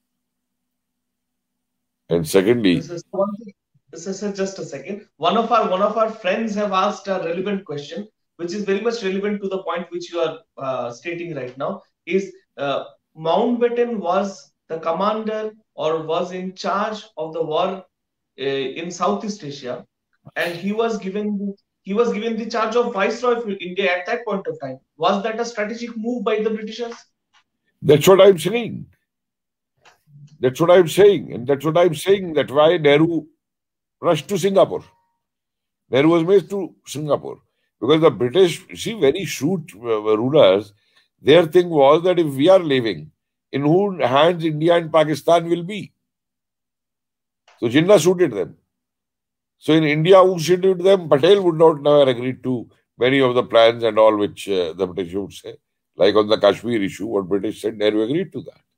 And secondly, this is one thing. This is just a second. One of our one of our friends have asked a relevant question, which is very much relevant to the point which you are uh, stating right now. Is uh, Mountbatten was the commander or was in charge of the war uh, in Southeast Asia, and he was given he was given the charge of Viceroy of India at that point of time. Was that a strategic move by the Britishers? That's what I'm saying. That's what I'm saying. And that's what I'm saying, that why Nehru rushed to Singapore. Nehru was made to Singapore. Because the British, see, very shrewd uh, rulers, their thing was that if we are leaving, in whose hands India and Pakistan will be. So Jinnah suited them. So in India, who suited them? Patel would not have agreed to many of the plans and all which uh, the British would say. Like on the Kashmir issue, what British said, Nehru agreed to that.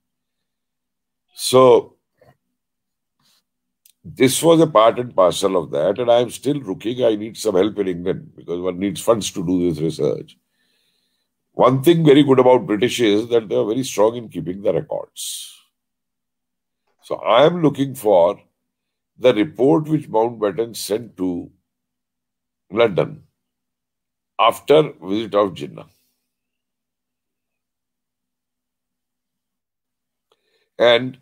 So this was a part and parcel of that, and I am still looking. I need some help in England because one needs funds to do this research. One thing very good about British is that they are very strong in keeping the records. So I am looking for the report which Mountbatten sent to London after visit of Jinnah. And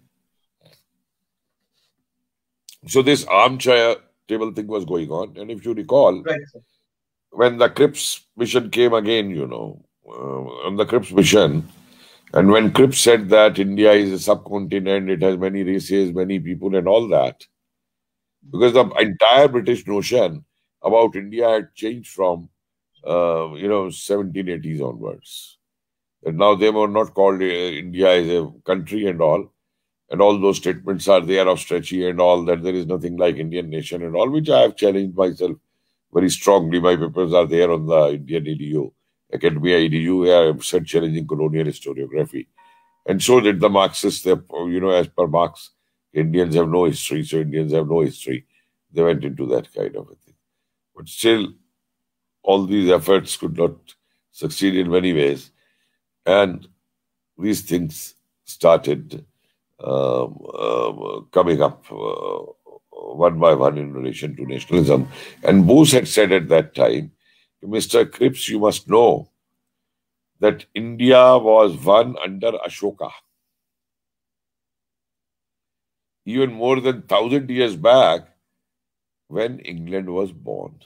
so this armchair table thing was going on. And if you recall, Right. when the Cripps mission came again, you know, uh, on the Cripps mission, and when Cripps said that India is a subcontinent, it has many races, many people and all that, because the entire British notion about India had changed from, uh, you know, seventeen eighties onwards. And now they were not called uh, India as a country and all. And all those statements are there of Stretchy and all, that there is nothing like Indian nation and all, which I have challenged myself very strongly. My papers are there on the Indian E D U, Academia E D U, where I have said challenging colonial historiography. And so did the Marxists, you know, as per Marx, Indians have no history, so Indians have no history. They went into that kind of a thing. But still, all these efforts could not succeed in many ways. And these things started um, uh, coming up uh, one by one in relation to nationalism. And Bose had said at that time, Mister Cripps, you must know that India was won under Ashoka. Even more than thousand years back, when England was born.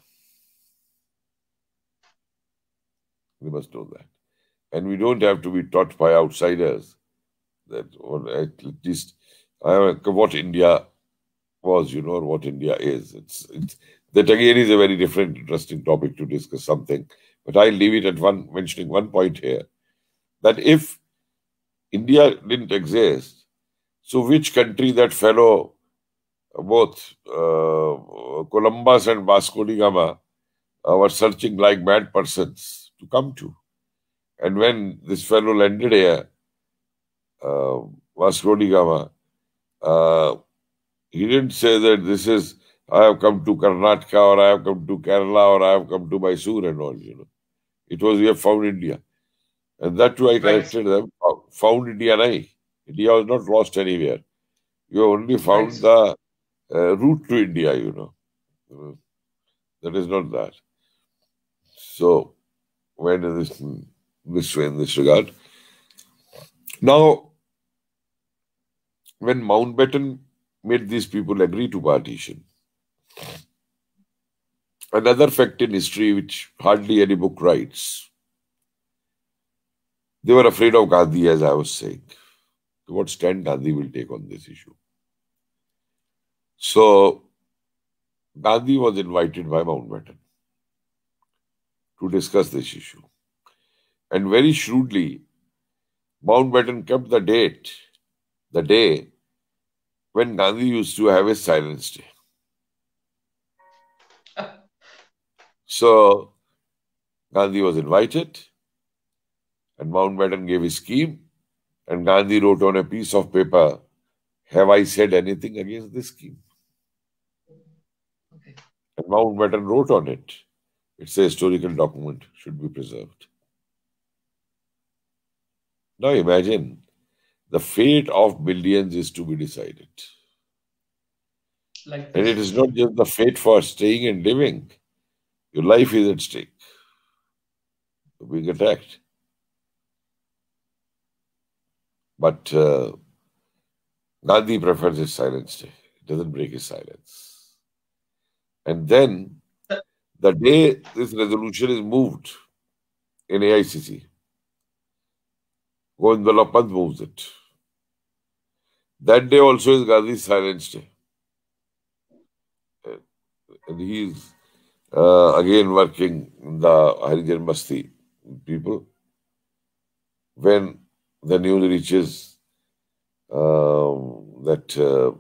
We must know that. And we don't have to be taught by outsiders that, or at least, uh, what India was, you know, or what India is. It's, it's that again is a very different, interesting topic to discuss something. But I'll leave it at one, mentioning one point here, that if India didn't exist, so which country that fellow, both uh, Columbus and Vasco da Gama, uh, were searching like mad persons to come to? And when this fellow landed here, uh, Vasco da Gama, uh, he didn't say that this is, I have come to Karnataka, or I have come to Kerala, or I have come to Mysore and all, you know. It was, we have found India. And that too I corrected right. them, found India. Nahi. India was not lost anywhere. You only found right. the uh, route to India, you know. Uh, that is not that. So, when is this, this way in this regard? Now, when Mountbatten made these people agree to partition, another fact in history which hardly any book writes, they were afraid of Gandhi, as I was saying. What stand Gandhi will take on this issue. So, Gandhi was invited by Mountbatten to discuss this issue. And very shrewdly, Mountbatten kept the date, the day when Gandhi used to have his silence day. So, Gandhi was invited, and Mountbatten gave his scheme, and Gandhi wrote on a piece of paper, have I said anything against this scheme? Okay. And Mountbatten wrote on it. It's a historical document, should be preserved. Now imagine, the fate of billions is to be decided. Like and it is not just the fate for staying and living. Your life is at stake. You're being attacked. But uh, Gandhi prefers his silence day. He doesn't break his silence. And then, the day this resolution is moved in A I C C, Govind Ballabh Pant moves it. That day also is Gandhi's silence day. And he is uh, again working in the Harijan Basti people. When the news reaches um, that uh,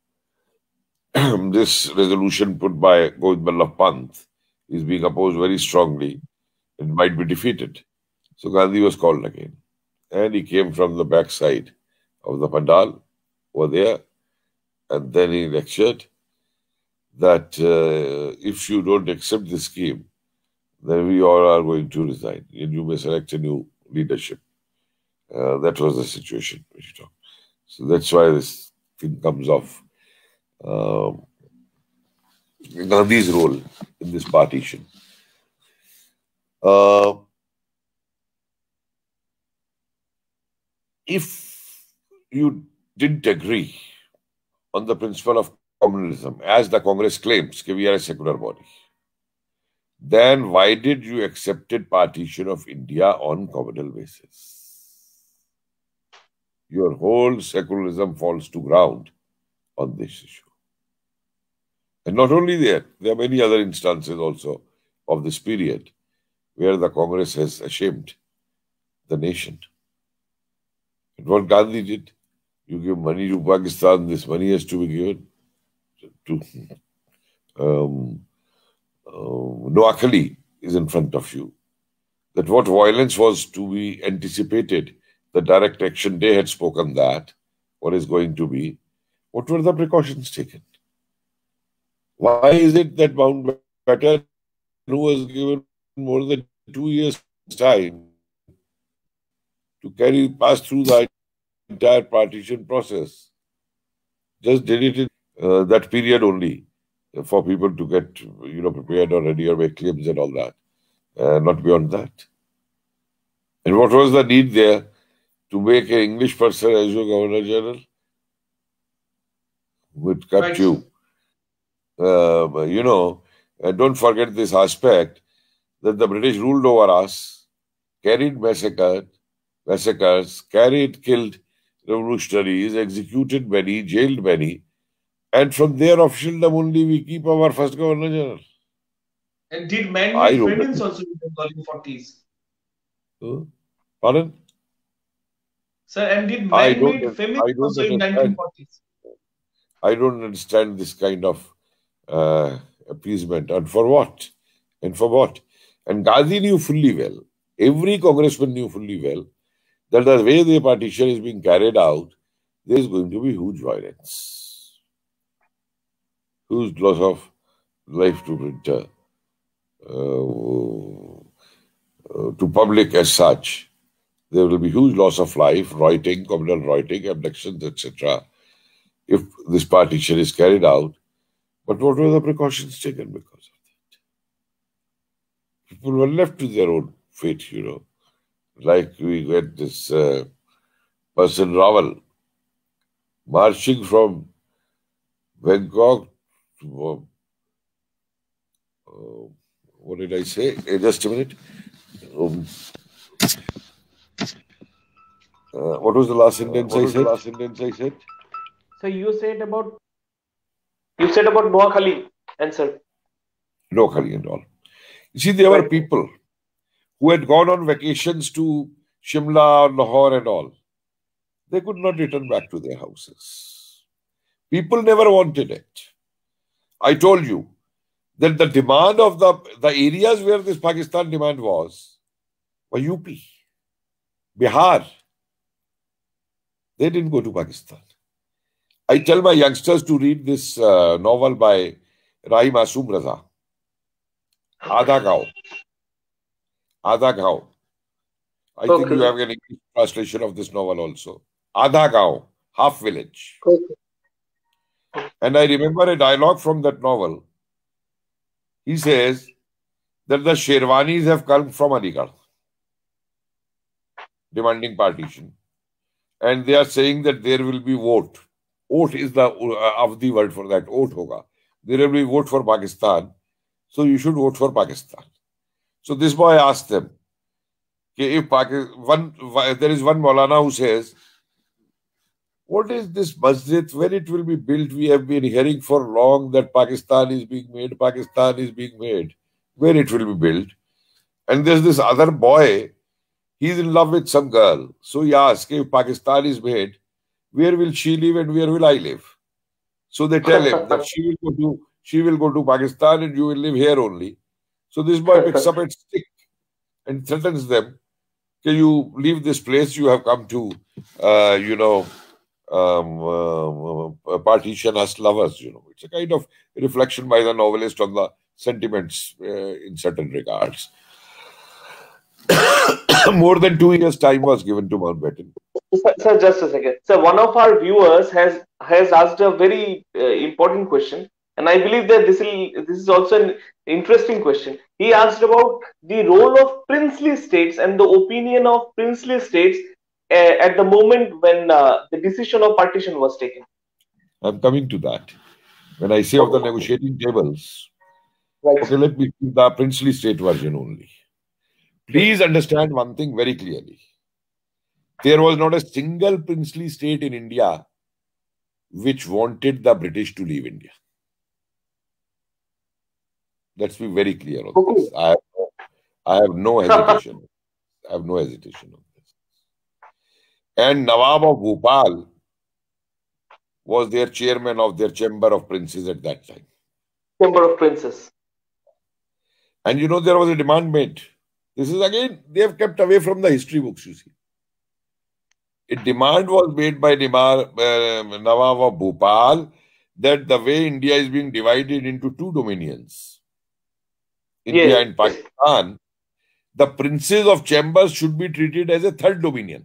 this resolution put by Govind Ballabh Pant is being opposed very strongly, it might be defeated. So Gandhi was called again. And he came from the backside of the pandal over there. And then he lectured that uh, if you don't accept this scheme, then we all are going to resign. And you may select a new leadership. Uh, that was the situation. So that's why this thing comes off. Um, Gandhi's role in this partition. Uh, if you didn't agree on the principle of communalism, as the Congress claims, that we are a secular body, then why did you accept partition of India on communal basis? Your whole secularism falls to ground on this issue. And not only that, there are many other instances also of this period where the Congress has ashamed the nation. And what Gandhi did, you give money to Pakistan, this money has to be given to um, uh, Noakhali is in front of you. That what violence was to be anticipated, the direct action day had spoken that, what is going to be, what were the precautions taken? Why is it that Mountbatten, who was given more than two years' time to carry pass through the entire partition process. Just did it in uh, that period only for people to get, you know, prepared or ready or make claims and all that. Uh, not beyond that. And what was the need there to make an English person as your Governor General? It kept Right. you. Uh, you know, and don't forget this aspect that the British ruled over us, carried massacred, massacres, carried, killed revolutionaries, executed many, jailed many, and from their officialdom only we keep our first Governor General. And did I man-made don't famines know. also in Bengal in forties? Huh? Pardon? Sir, and did I don't, man-made famines I don't also in understand. nineteen forties? I don't understand this kind of uh, appeasement. And for what? And for what? And Gandhi knew fully well, every congressman knew fully well, that the way the partition is being carried out, there is going to be huge violence, huge loss of life to printer, uh, uh, to public as such. There will be huge loss of life, rioting, communal rioting, abductions, et cetera, if this partition is carried out. But what were the precautions taken because of that? People were left to their own fate, you know. Like we get this uh, person, Rawal, marching from Bangkok to, uh, uh, what did I say? Uh, just a minute. Um, uh, what was the last sentence Uh, what I was the said? last sentence I said? So you said about you said about Noakhali, answer. Noakhali and all. You see, there were Right. people who had gone on vacations to Shimla, Lahore and all. They could not return back to their houses. People never wanted it. I told you that the demand of the, the areas where this Pakistan demand was, were U P, Bihar. They didn't go to Pakistan. I tell my youngsters to read this uh, novel by Rahi Masoom Raza, Aadha Gaon. Aadha Gaon. I Okay. think you have an English translation of this novel also. Aadha Gaon, half village. Okay. And I remember a dialogue from that novel. He says that the Sherwanis have come from Aligarh, demanding partition. And they are saying that there will be vote. Vote is the uh, of the word for that. Vote hoga. There will be vote for Pakistan. So you should vote for Pakistan. So this boy asked them, if Pakistan, one, there is one Maulana who says, what is this masjid? When it will be built? We have been hearing for long that Pakistan is being made, Pakistan is being made. Where it will be built? And there's this other boy, he's in love with some girl. So he asks, if Pakistan is made, where will she live and where will I live? So they tell him that she will go to she will go to Pakistan and you will live here only. So this boy picks up a stick and threatens them, can you leave this place? You have come to, uh, you know, um, uh, partition us lovers. You know, it's a kind of reflection by the novelist on the sentiments uh, in certain regards. More than two years' time was given to Mountbatten. Sir, sir, just a second. So one of our viewers has has asked a very uh, important question, and I believe that this will this is also an interesting question. He asked about the role of princely states and the opinion of princely states uh, at the moment when uh, the decision of partition was taken. I'm coming to that. When I say of the negotiating tables, Right. okay, let me give the princely state version only. Please understand one thing very clearly. There was not a single princely state in India which wanted the British to leave India. Let's be very clear on Okay. this. I have, I have no hesitation. I have no hesitation on this. And Nawab of Bhopal was their chairman of their Chamber of Princes at that time. Chamber of Princes. And you know, there was a demand made. This is again, they have kept away from the history books, you see. A demand was made by Nawab uh, of Bhopal that the way India is being divided into two dominions, India Yes. and Pakistan, the princes of chambers should be treated as a third dominion.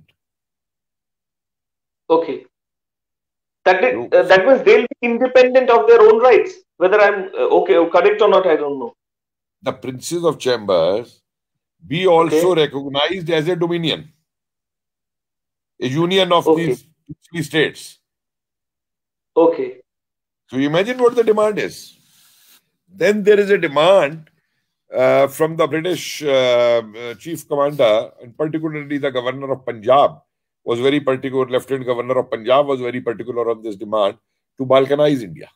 Okay. That is, uh, that means they'll be independent of their own rights. Whether I'm uh, okay correct or not, I don't know. The princes of chambers be also okay. recognized as a dominion, a union of okay. these three states. Okay. So imagine what the demand is. Then there is a demand uh, from the British uh, chief commander, and particularly the governor of Punjab was very particular, Lieutenant Governor of Punjab was very particular on this demand to balkanize India.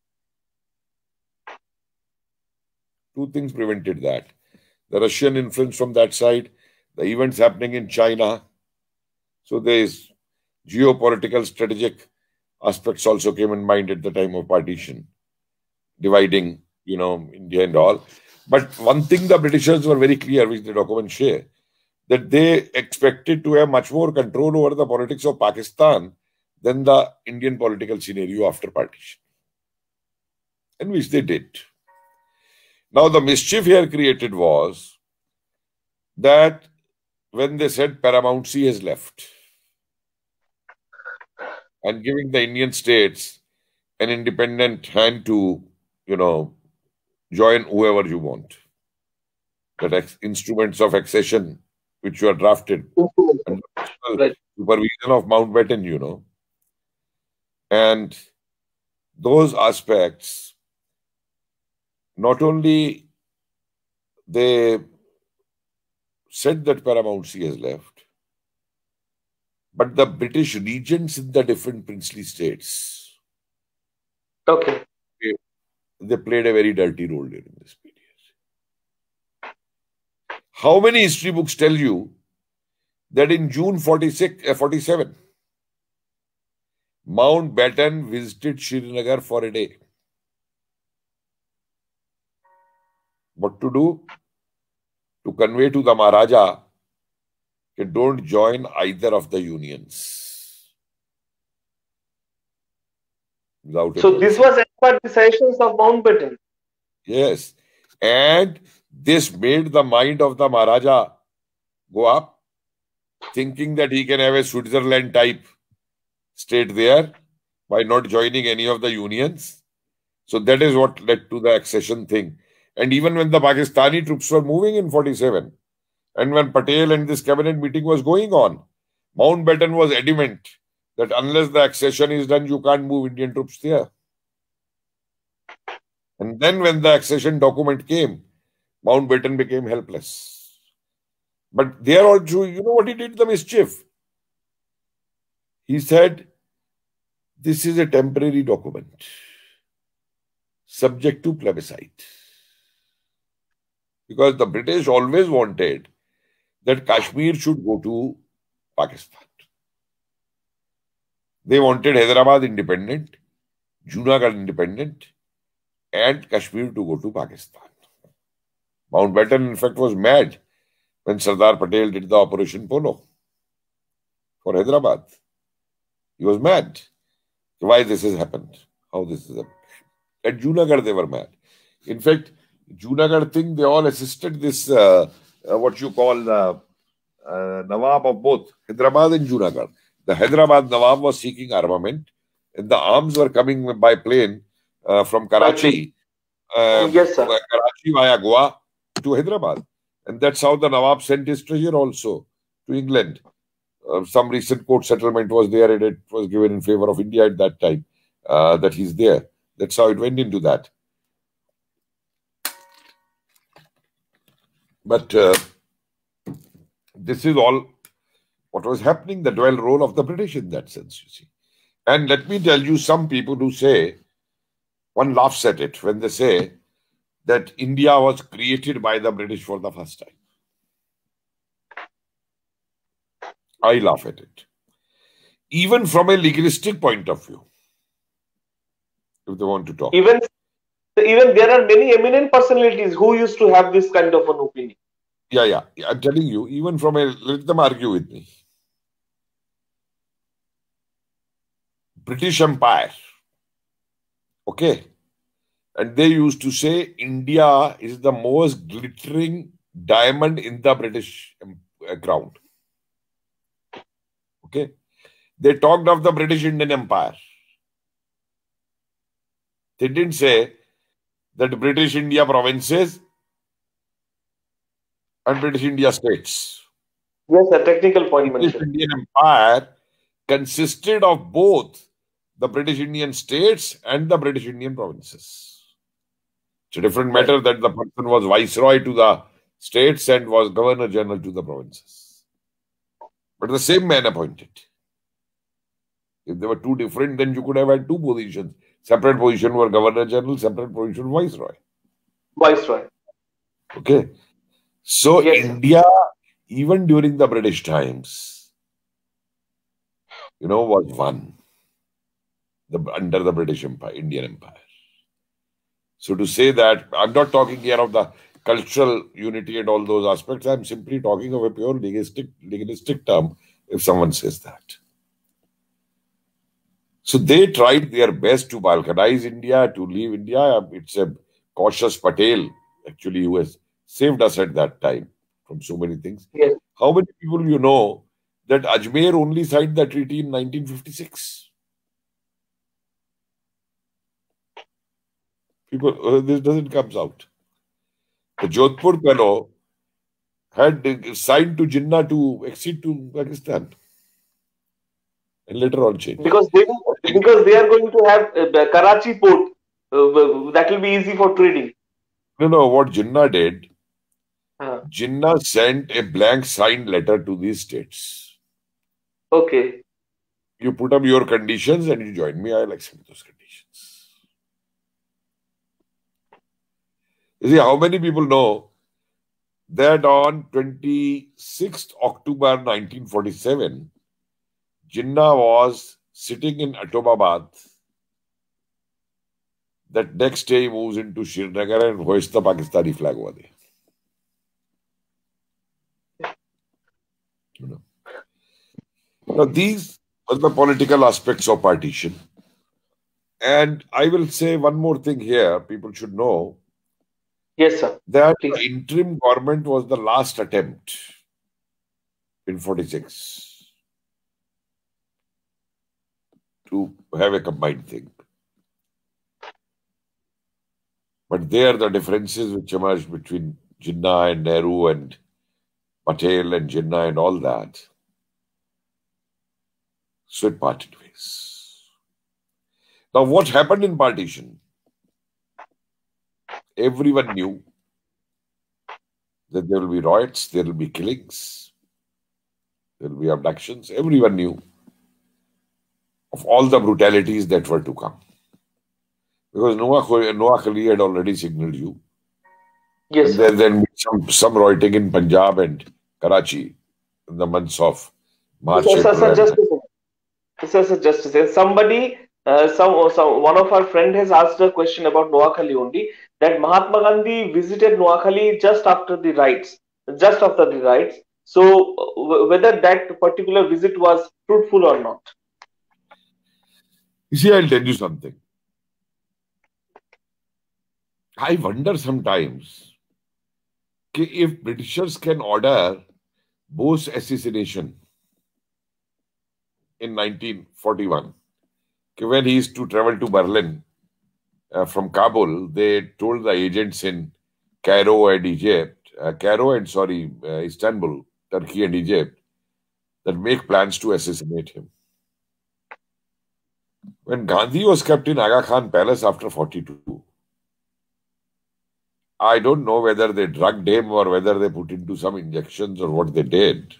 Two things prevented that. The Russian influence from that side, the events happening in China. So there is geopolitical strategic aspects also came in mind at the time of partition, dividing, you know, India and all. But one thing the Britishers were very clear, which the documents share, that they expected to have much more control over the politics of Pakistan than the Indian political scenario after partition. And which they did. Now the mischief here created was that when they said paramountcy has left and giving the Indian states an independent hand to, you know, join whoever you want. That instruments of accession which you are drafted under right. supervision of Mountbatten, you know. And those aspects, not only they said that paramountcy has left, but the British regents in the different princely states, okay, they, they played a very dirty role during this period. How many history books tell you that in June forty-six, uh, forty-seven, Mountbatten visited Srinagar for a day? What to do? To convey to the Maharaja that don't join either of the unions. Without so this was as per the suggestions of Mountbatten? Yes. And this made the mind of the Maharaja go up, thinking that he can have a Switzerland type state there by not joining any of the unions. So that is what led to the accession thing. And even when the Pakistani troops were moving in forty-seven, and when Patel and this cabinet meeting was going on, Mountbatten was adamant that unless the accession is done, you can't move Indian troops there. And then when the accession document came, Mountbatten became helpless. But there also, you know what he did, the mischief? He said, this is a temporary document, subject to plebiscite. Because the British always wanted that Kashmir should go to Pakistan. They wanted Hyderabad independent, Junagadh independent, and Kashmir to go to Pakistan. Mountbatten, in fact, was mad when Sardar Patel did the Operation Polo for Hyderabad. He was mad. Why this has happened? How this has happened? At Junagadh, they were mad. In fact, Junagadh thing, they all assisted this, uh, uh, what you call the uh, Nawab of both Hyderabad and Junagadh. The Hyderabad Nawab was seeking armament, and the arms were coming by plane uh, from Karachi, uh, yes, sir. Karachi via Goa to Hyderabad. And that's how the Nawab sent his treasure also to England. Uh, some recent court settlement was there, and it was given in favor of India at that time, uh, that he's there. That's how it went into that. But uh, this is all what was happening, the dual role of the British in that sense, you see. And let me tell you, some people who say, one laughs at it when they say that India was created by the British for the first time. I laugh at it. Even from a legalistic point of view, if they want to talk. Even, even there are many eminent personalities who used to have this kind of an opinion. Yeah, yeah, yeah. I'm telling you, even from a, let them argue with me. British Empire, okay? And they used to say India is the most glittering diamond in the British crown. Okay. They talked of the British Indian Empire. They didn't say that British India provinces and British India states. Yes, a technical point British mentioned. Indian Empire consisted of both the British Indian states and the British Indian provinces. It's a different matter right. that the person was viceroy to the states and was governor general to the provinces. But the same man appointed. If they were two different, then you could have had two positions. Separate position were governor general, separate position viceroy. Viceroy. Okay. So yes, India, even during the British times, you know, was one the, under the British Empire, Indian Empire. So to say that, I'm not talking here of the cultural unity and all those aspects. I'm simply talking of a pure legalistic, legalistic term if someone says that. So they tried their best to balkanize India, to leave India. It's a cautious Patel, actually, who has saved us at that time from so many things. Yes. How many people you know that Ajmer only signed the treaty in nineteen fifty-six? People, uh, this doesn't come out. The Jodhpur fellow had signed to Jinnah to accede to Pakistan. And later on changed. Because they, because they are going to have uh, Karachi port. Uh, that will be easy for trading. No, no. What Jinnah did, huh. Jinnah sent a blank signed letter to these states. Okay. You put up your conditions and you join me. I'll accept those conditions. You see, how many people know that on twenty-sixth October nineteen forty-seven, Jinnah was sitting in Atomabad. That next day he moves into Srinagar and hoists the Pakistani flag over there. You know. Now these are the political aspects of partition. And I will say one more thing here, people should know. Yes, sir. That Please. The interim government was the last attempt in forty-six. To have a combined thing. But there the differences which emerged between Jinnah and Nehru and Patel and Jinnah and all that. So it parted ways. Now what happened in partition? Everyone knew that there will be riots, there will be killings, there will be abductions. Everyone knew of all the brutalities that were to come. Because Noah, Noah Khali had already signaled you. Yes. And there then some, some rioting in Punjab and Karachi in the months of March. Sir, sir, sir, just to say, sir, just to say, somebody, uh, some, some, one of our friend has asked a question about Noah Khali only, that Mahatma Gandhi visited Noah Khali just after the riots, just after the riots. So whether that particular visit was fruitful or not. You see, I'll tell you something. I wonder sometimes if Britishers can order Bose assassination in nineteen forty-one. When he is to travel to Berlin uh, from Kabul, they told the agents in Cairo and Egypt, uh, Cairo and sorry, uh, Istanbul, Turkey and Egypt, that make plans to assassinate him. When Gandhi was kept in Aga Khan Palace after forty-two, I don't know whether they drugged him or whether they put into some injections or what they did.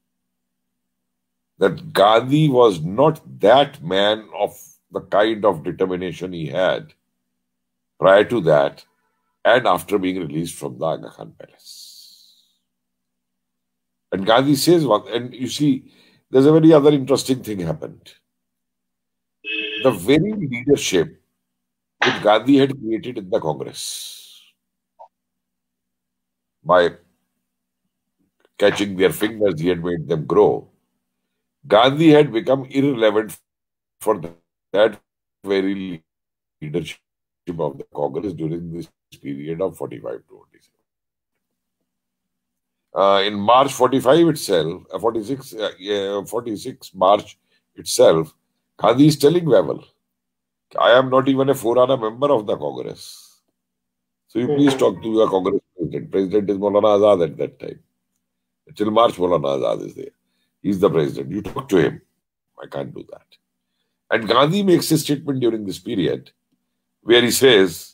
That Gandhi was not that man of the kind of determination he had prior to that and after being released from the Aga Khan Palace. And Gandhi says one, and you see, there's a very other interesting thing happened. The very leadership which Gandhi had created in the Congress by catching their fingers, he had made them grow. Gandhi had become irrelevant for that very leadership of the Congress during this period of forty-five to forty-seven. Uh, in March forty-five itself, uh, forty-six, uh, yeah, forty-six March itself, Gandhi is telling Wavell, I am not even a forerunner member of the Congress. So you please talk to your Congress president. President is Maulana Azad at that time. Till March, Maulana Azad is there. He's the president. You talk to him. I can't do that. And Gandhi makes a statement during this period where he says,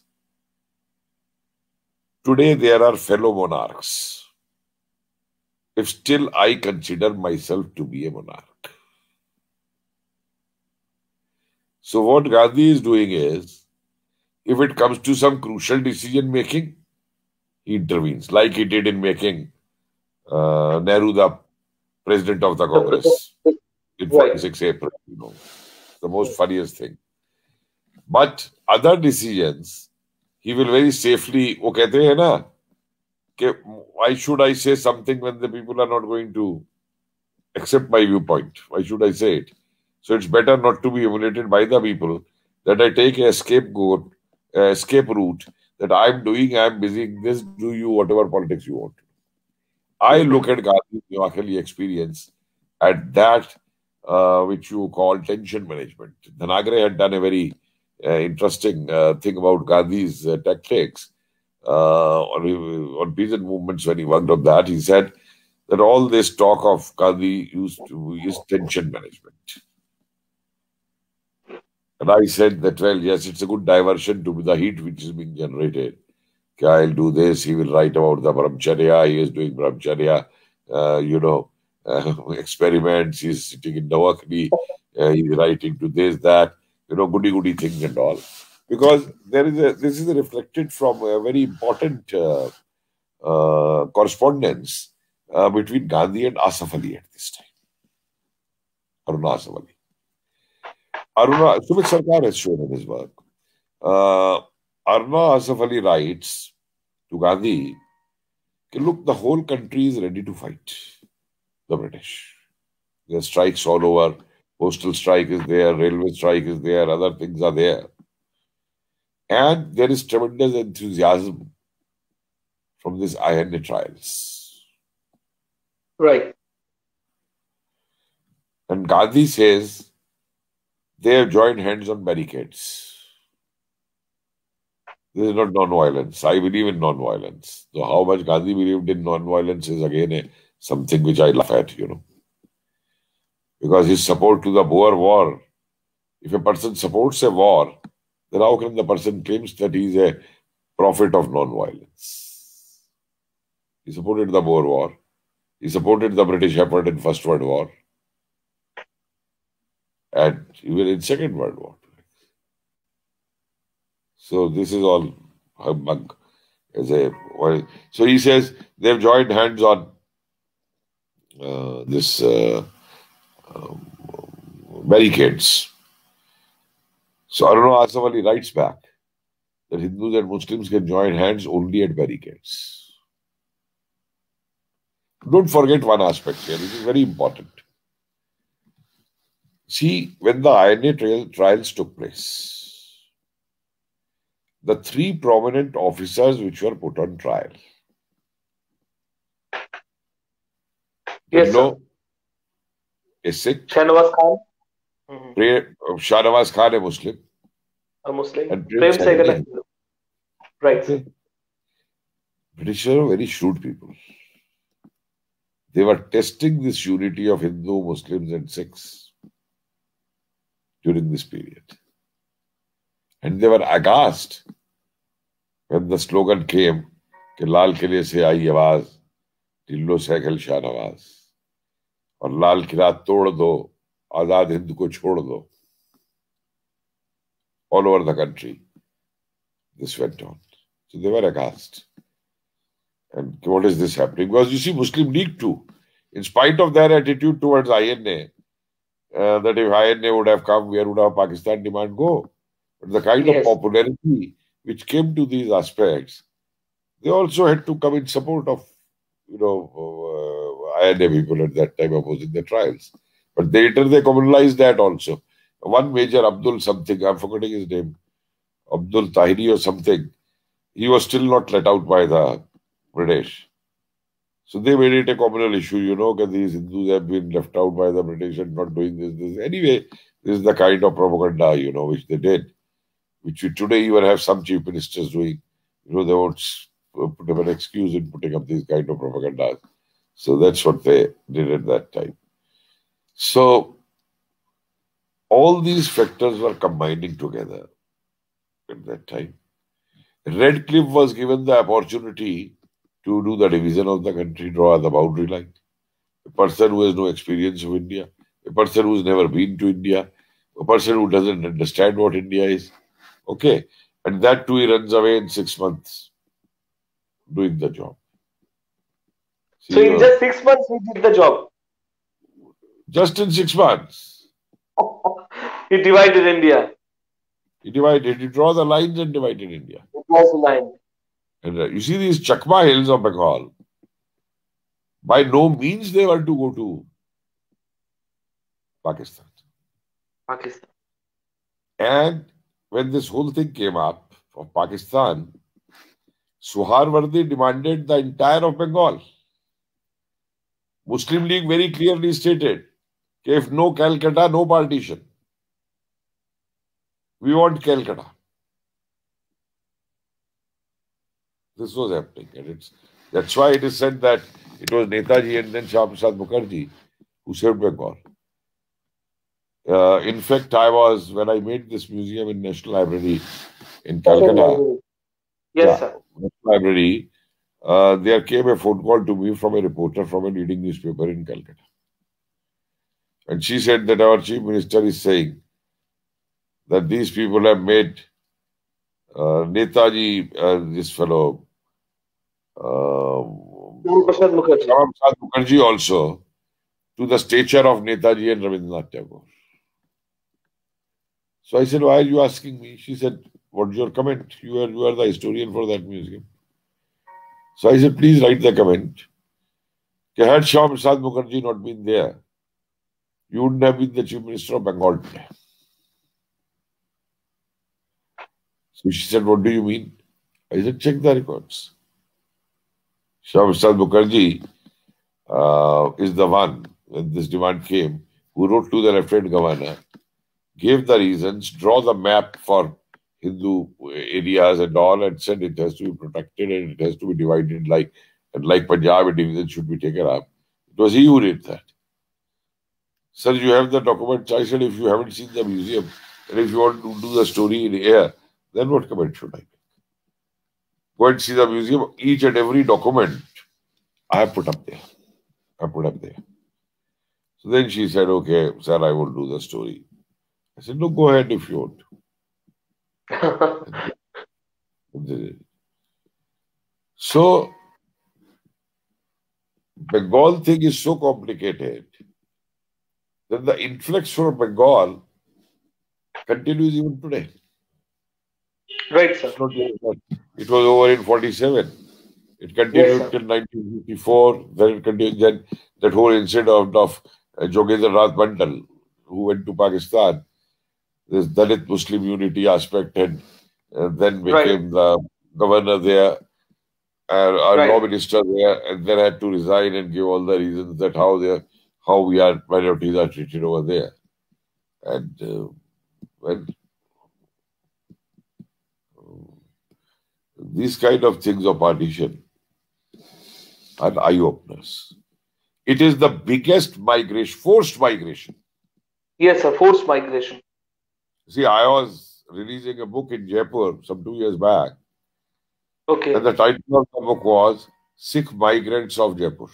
today there are fellow monarchs. If still I consider myself to be a monarch. So what Gandhi is doing is, if it comes to some crucial decision making, he intervenes, like he did in making uh, Nehru the president of the Congress in forty-six April, you know, the most funniest thing. But other decisions, he will very safely, वो कहते हैं ना, कि why should I say something when the people are not going to accept my viewpoint? Why should I say it? So it's better not to be humiliated by the people, that I take a scapegoat, a escape route, that I'm doing, I'm busy, this, do you whatever politics you want. I look at Gandhi's Noakhali experience at that, uh, which you call tension management. Dhanagre had done a very uh, interesting uh, thing about Gandhi's uh, tactics uh, on, on peasant movements. When he worked on that, he said that all this talk of Gandhi used to is tension management. And I said that, well, yes, it's a good diversion to the heat which is being generated. Okay, I'll do this. He will write about the Brahmacharya. He is doing Brahmacharya, uh, you know, uh, experiments. He's sitting in Noakhali. Uh, he's writing to this, that, you know, goody goody things and all. Because there is a, this is reflected from a very important uh, uh, correspondence uh, between Gandhi and Asaf Ali at this time. Aruna Asaf Ali. Aruna, Sumit Sarkar has shown in his work. Uh, Aruna Asaf Ali writes to Gandhi, look, the whole country is ready to fight the British. There are strikes all over. Postal strike is there, railway strike is there, other things are there. And there is tremendous enthusiasm from these I N A trials. Right. And Gandhi says they have joined hands on barricades. This is not non-violence. I believe in non-violence. So how much Gandhi believed in non-violence is again a, something which I laugh at, you know. Because his support to the Boer War, if a person supports a war, then how can the person claims that he is a prophet of non-violence? He supported the Boer War. He supported the British effort in First World War. And even in Second World War. So this is all humbug. As a, so he says they've joined hands on uh, this uh, um, barricades. So Aruna Asaf Ali writes back that Hindus and Muslims can join hands only at barricades. Don't forget one aspect here, which is very important. See, when the I N A trial, trials took place, the three prominent officers which were put on trial. Yes, Dillo, a Sikh. Shahnawaz Khan. Mm-hmm. Shahnawaz Khan, a Muslim. A Muslim. And Prem Sehgal. Right. Okay. British are very shrewd people. They were testing this unity of Hindu, Muslims and Sikhs during this period. And they were aghast when the slogan came, कि लाल किले से आई आवाज, ढिल्लो सैकल शाहनवाज, और लाल किला तोड़ दो, आजाद हिंद को छोड़ दो. All over the country, this went on. So they were aghast. And what is this happening? Because you see, Muslim League too, in spite of their attitude towards I N A, uh, that if I N A would have come, where would our Pakistan demand go? But the kind yes. of popularity which came to these aspects, they also had to come in support of, you know, uh, I N A people at that time opposing the trials. But later they communalized that also. One major, Abdul something, I'm forgetting his name, Abdul Tahiri or something, he was still not let out by the British. So they made it a communal issue, you know, that these Hindus have been left out by the British and not doing this, this. Anyway, this is the kind of propaganda, you know, which they did, which we today even have some chief ministers doing. You know, they won't put up an excuse in putting up these kind of propaganda. So that's what they did at that time. So all these factors were combining together at that time. Redcliffe was given the opportunity to do the division of the country, draw the boundary line. A person who has no experience of India, a person who's never been to India, a person who doesn't understand what India is. Okay. And that too, he runs away in six months doing the job. See, so in just six months, he did the job? Just in six months. He divided India. He divided, he drew the lines and divided India. It was a line. And uh, you see these Chakma hills of Bengal, by no means they were to go to Pakistan. Pakistan. And when this whole thing came up of Pakistan, Suharwardi demanded the entire of Bengal. Muslim League very clearly stated, if no Calcutta, no partition. We want Calcutta. This was happening. And it's, that's why it is said that it was Netaji and then Shyama Prasad Mukherjee who saved Bengal. Uh, in fact, I was, when I made this museum in National Library in Calcutta, yes, yeah, sir. Library, uh, there came a phone call to me from a reporter from a leading newspaper in Calcutta. And she said that our chief minister is saying that these people have made uh, Netaji, uh, this fellow, Shyama Prasad Mukherjee. Shyama Prasad Mukherjee also, to the stature of Netaji and Rabindranath Tagore. So I said, why are you asking me? She said, what's your comment? You are, you are the historian for that museum. So I said, please write the comment. Had Shyama Prasad Mukherjee not been there, you wouldn't have been the chief minister of Bengal today. So she said, what do you mean? I said, check the records. Shyama Prasad Mukherjee uh, is the one, when this demand came, who wrote to the Lieutenant Governor, gave the reasons, draw the map for Hindu areas and all, and said it has to be protected and it has to be divided like, and like Punjab, a division should be taken up. It was he who did that. Sir, you have the documents. I said, if you haven't seen the museum, and if you want to do the story in air, then what comment should I make? Go and see the museum. Each and every document I have put up there. I put up there. So then she said, okay, sir, I will do the story. I said, no, go ahead if you want. So, Bengal thing is so complicated that the influx from Bengal continues even today. Right, sir. It was over in forty-seven. It continued Yes, till nineteen fifty-four. Then it continued. Then that whole incident of uh, Jogendra Nath Mandal, who went to Pakistan, this Dalit Muslim unity aspect, and uh, then became right. the governor there, and our right. law minister there, and then had to resign and give all the reasons that how they, how we are minorities are treated over there, and uh, when. These kind of things of partition are eye-openers. It is the biggest migration, forced migration. Yes, sir, forced migration. See, I was releasing a book in Jaipur some two years back. Okay. And the title of the book was Sikh Migrants of Jaipur.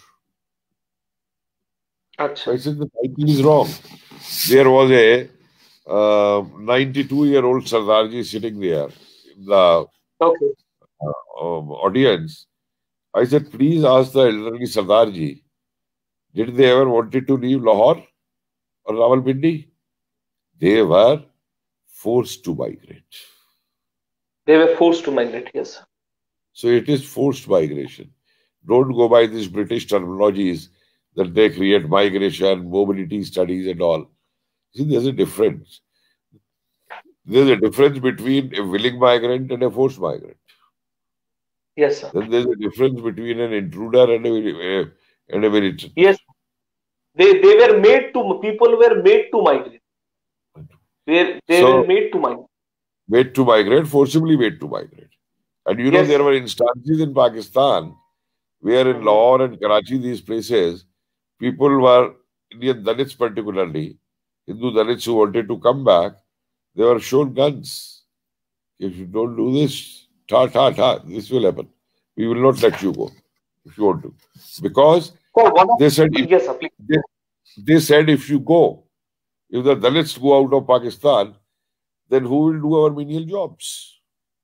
Achha. So I said the title is wrong. There was a ninety-two-year-old uh, Sardarji sitting there in the okay. uh, um, audience. I said, please ask the elderly Sardarji, did they ever wanted to leave Lahore or Rawalpindi? They were forced to migrate. They were forced to migrate, yes. So it is forced migration. Don't go by these British terminologies that they create migration, mobility studies and all. See, there's a difference. There's a difference between a willing migrant and a forced migrant. Yes, sir. Then there's a difference between an intruder and a, and a visitor. Yes. They they were made to people were made to migrate. They they So, were made to migrate. made to migrate, forcibly made to migrate. And you know, Yes, there sir. were instances in Pakistan where in Mhm. Lahore and Karachi, these places, people were, Indian Dalits particularly, Hindu Dalits who wanted to come back, they were shown guns. If you don't do this, ta ta ta, this will happen. We will not let you go if you want to. Because So one of they said, if, yes, sir. Please. they, they said if you go, if the Dalits go out of Pakistan, then who will do our menial jobs?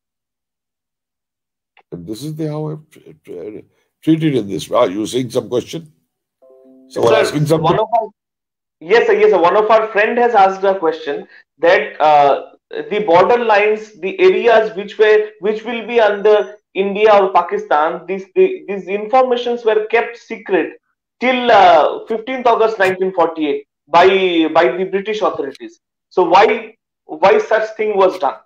And this is the how I've t- t- treated in this. Are you saying some question? Someone Sir, asking something? one of our yes, sir, yes, sir. One of our friend has asked a question that uh, the border lines, the areas which were which will be under India or Pakistan, these the, these informations were kept secret till uh, fifteenth August nineteen forty-eight by by the British authorities. So why why such thing was done?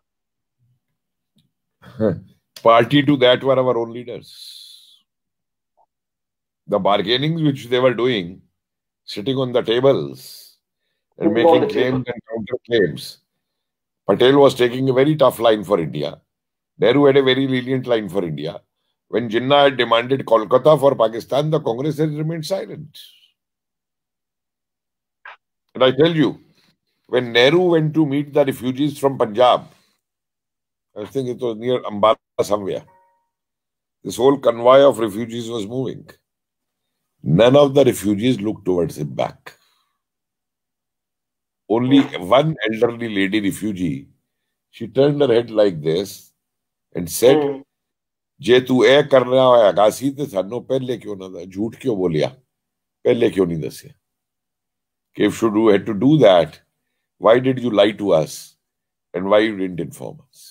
Party to that were our own leaders. The bargainings which they were doing, sitting on the tables and On making the claims table. and counter claims. Patel was taking a very tough line for India. Nehru had a very lenient line for India. When Jinnah had demanded Kolkata for Pakistan, the Congress had remained silent. And I tell you, when Nehru went to meet the refugees from Punjab, I think it was near Ambala somewhere, this whole convoy of refugees was moving. None of the refugees looked towards him back. Only one elderly lady refugee, she turned her head like this and said, Hmm. जे तू ए कर रहा है अगासी ते सानू पहले क्यों ना झूठ क्यों बोलिया पहले क्यों नहीं दसिया कि if you had to do that, why did you lie to us and why you didn't inform us?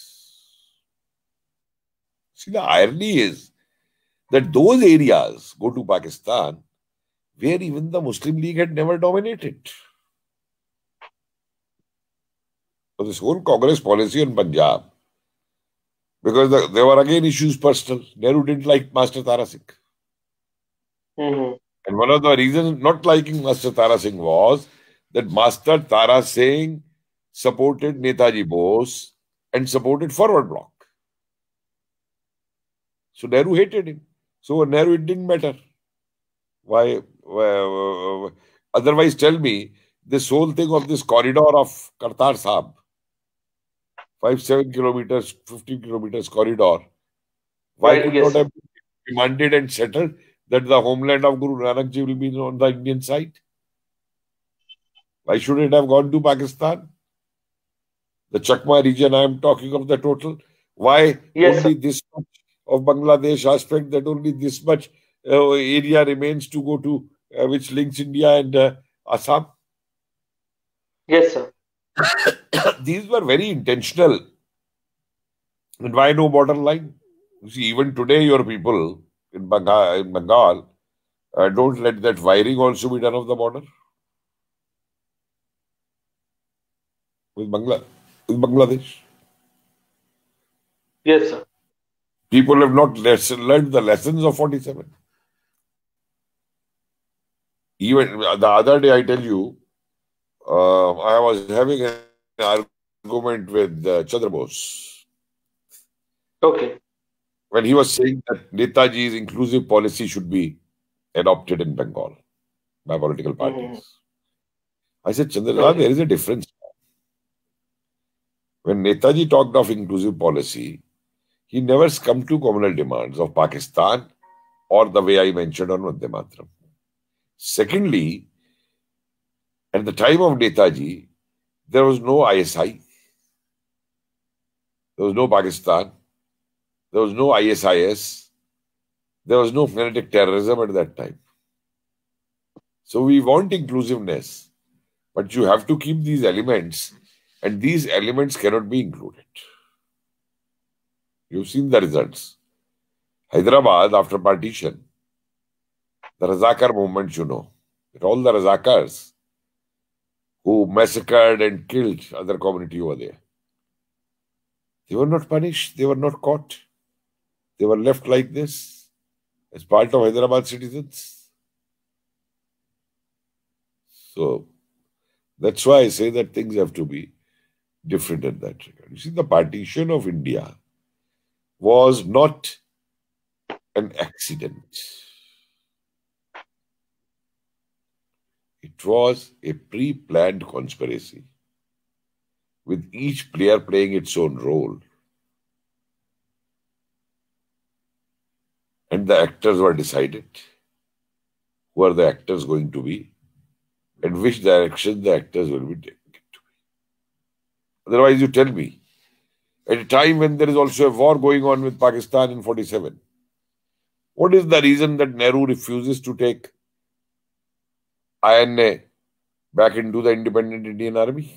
See, the irony is that those areas go to Pakistan where even the Muslim League had never dominated. So this whole Congress policy on Punjab, because the, there were again issues personal. Nehru didn't like Master Tara Singh. Mm-hmm. And one of the reasons not liking Master Tara Singh was that Master Tara Singh supported Netaji Bose and supported Forward Bloc. So Nehru hated him. So Nehru, it didn't matter. Why? Uh, otherwise, tell me, this whole thing of this corridor of Kartar Sahib, five, seven kilometers, fifteen kilometers corridor, why Right, could yes, not sir. have been demanded and settled that the homeland of Guru Nanak Ji will be on the Indian side? Why should it have gone to Pakistan? The Chakma region, I am talking of the total. Why Yes, only sir. this much of Bangladesh aspect, that only this much uh, area remains to go to, uh, which links India and uh, Assam? Yes, sir. These were very intentional. And why no borderline? You see, even today, your people in Bengal, in Bengal uh, don't let that wiring also be done of the border with, Bangla, with Bangladesh. Yes, sir. People have not lesson, learned the lessons of forty-seven. Even the other day, I tell you, uh, I was having an argument with uh, Chandra Bose. Okay. When he was saying that Netaji's inclusive policy should be adopted in Bengal by political parties. Mm-hmm. I said, Chandra, Okay. there is a difference. When Netaji talked of inclusive policy, he never succumbed to communal demands of Pakistan or the way I mentioned on Vande Mataram. Secondly, at the time of Netaji, there was no I S I, there was no Pakistan, there was no I S I S, there was no kinetic terrorism at that time. So we want inclusiveness, but you have to keep these elements, and these elements cannot be included. You've seen the results. Hyderabad, after partition, the Razakar movement, you know, that all the Razakars who massacred and killed other community over there, they were not punished, they were not caught. they were left like this as part of Hyderabad citizens. So that's why I say that things have to be different in that regard. You see, the partition of India was not an accident. It was a pre-planned conspiracy, with each player playing its own role. And the actors were decided. Who are the actors going to be? And which direction the actors will be taken to be. Otherwise, you tell me, at a time when there is also a war going on with Pakistan in forty-seven, what is the reason that Nehru refuses to take I N A back into the independent Indian Army?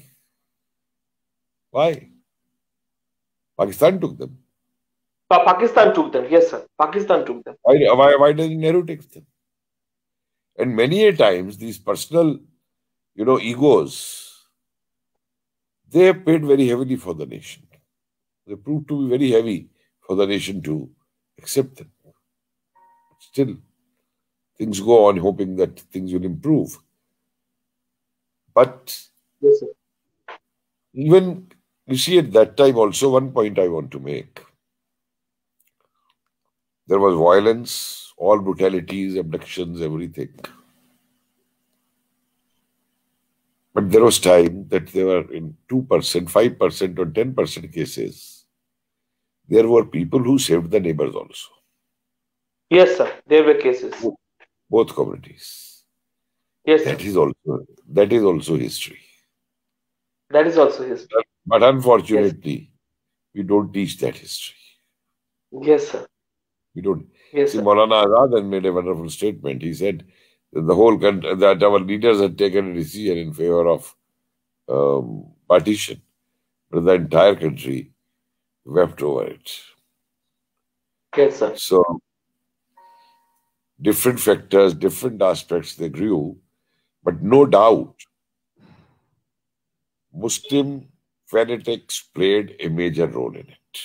Why? Pakistan took them. Pa- Pakistan took them. Yes, sir. Pakistan took them. Why, why, why doesn't Nehru take them? And many a times, these personal, you know, egos, they have paid very heavily for the nation. They proved to be very heavy for the nation to accept them. Still, things go on hoping that things will improve. But Yes, sir. even, you see, at that time also, one point I want to make. There was violence, all brutalities, abductions, everything. But there was time that there were in two percent, five percent or ten percent cases, there were people who saved the neighbors also. Yes, sir. There were cases. Both communities. Yes, That sir. is also, that is also history. That is also history. But unfortunately, we don't teach that history. Yes, sir. We don't. Yes, See, sir. Maulana Azad had made a wonderful statement. He said that the whole country, that our leaders had taken a decision in favor of um, partition, but the entire country wept over it. Yes, sir. So, different factors, different aspects, they grew, but no doubt, Muslim fanatics played a major role in it.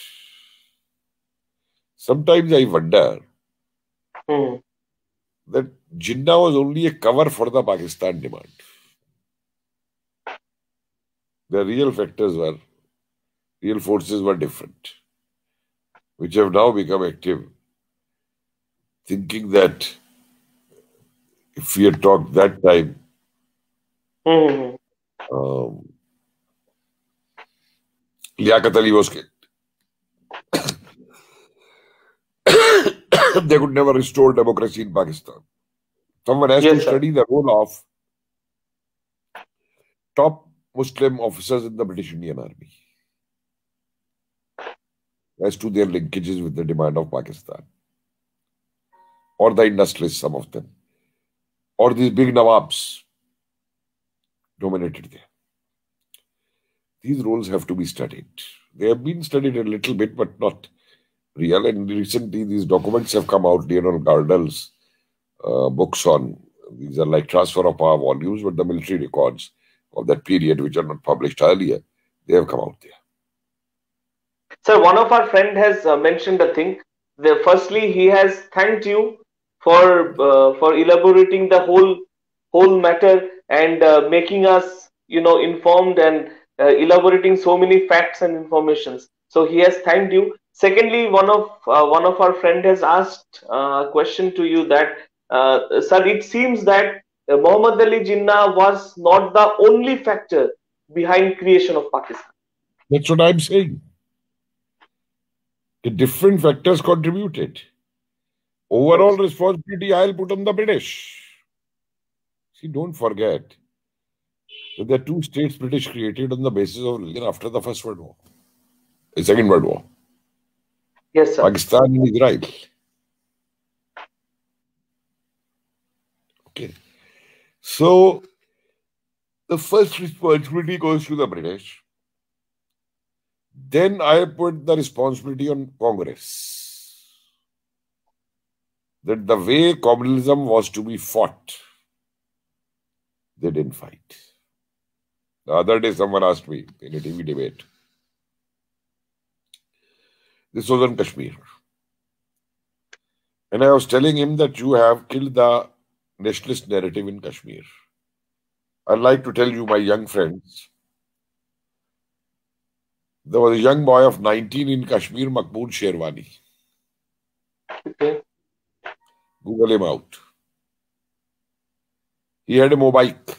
Sometimes I wonder Hmm. that Jinnah was only a cover for the Pakistan demand. The real factors were, real forces were different, which have now become active, thinking that if we had talked that time, Hmm. um, Liaquat Ali was killed. They could never restore democracy in Pakistan. Someone has Yes, to sir. study the role of top Muslim officers in the British Indian Army as to their linkages with the demand of Pakistan, or the industrialists, some of them, or these big Nawabs dominated there. These roles have to be studied. They have been studied a little bit, but not real. And recently, these documents have come out. Leonel Gardner's uh, books on, these are like transfer of power volumes, but the military records of that period, which are not published earlier, they have come out there. Sir, one of our friend has uh, mentioned a thing. The, firstly, he has thanked you for uh, for elaborating the whole whole matter and uh, making us, you know, informed and uh, elaborating so many facts and informations. So he has thanked you. Secondly, one of uh, one of our friend has asked uh, a question to you that, uh, sir, it seems that uh, Muhammad Ali Jinnah was not the only factor behind creation of Pakistan. That's what I'm saying. The different factors contributed. Overall Yes. responsibility I'll put on the British. See, don't forget that there are two states British created on the basis of religion after the First World War, the Second World War. Yes, sir. Pakistan and Israel. Okay. So, the first responsibility goes to the British. Then I put the responsibility on Congress. That the way communalism was to be fought, they didn't fight. The other day, someone asked me in a T V debate. This was on Kashmir. And I was telling him that you have killed the nationalist narrative in Kashmir. I'd like to tell you, my young friends, there was a young boy of nineteen in Kashmir, Maqbool Sherwani. Okay. Google him out. He had a motorbike.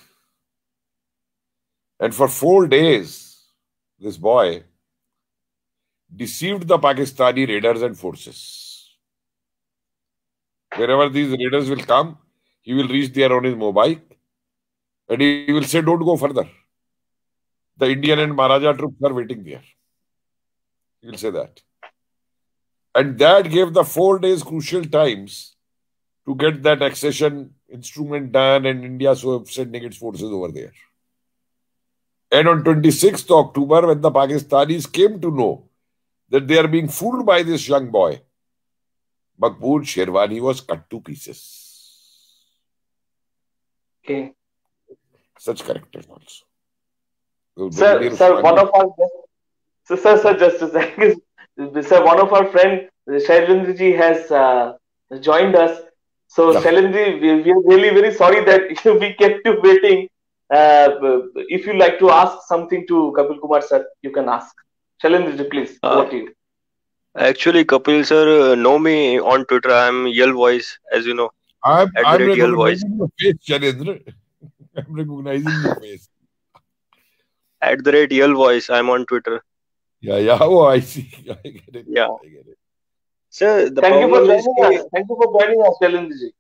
And for four days, this boy deceived the Pakistani raiders and forces. Wherever these raiders will come, he will reach there on his motorbike and he will say, don't go further. The Indian and Maharaja troops are waiting there. He will say that. And that gave the four days crucial times to get that accession instrument done, and India so sending its forces over there. And on twenty-sixth of October, when the Pakistanis came to know that they are being fooled by this young boy, Maqbool Sherwani was cut to pieces. Okay. Such characters also. So Sir, sir, one of our so, sir, sir, just a second. Sir, one of our friend Shailendra ji has uh, joined us. So, Yeah. Shailendra, we, we are really very sorry that we kept you waiting. Uh, if you like to ask something to Kapil Kumar sir, you can ask. Shailendra ji, please, Uh, over to you. Actually, Kapil sir uh, know me on Twitter. I'm Yell Voice, as you know. I'm, At the I'm rate Yell Voice. recognizing your face, Shailendra. I'm recognizing your face. At the rate Yell Voice, I'm on Twitter. Yeah, yeah. Oh, I see. I get it. Yeah. I get it. Sir, the Thank you for problem is joining कि us. Thank you for joining us, Shailendra ji.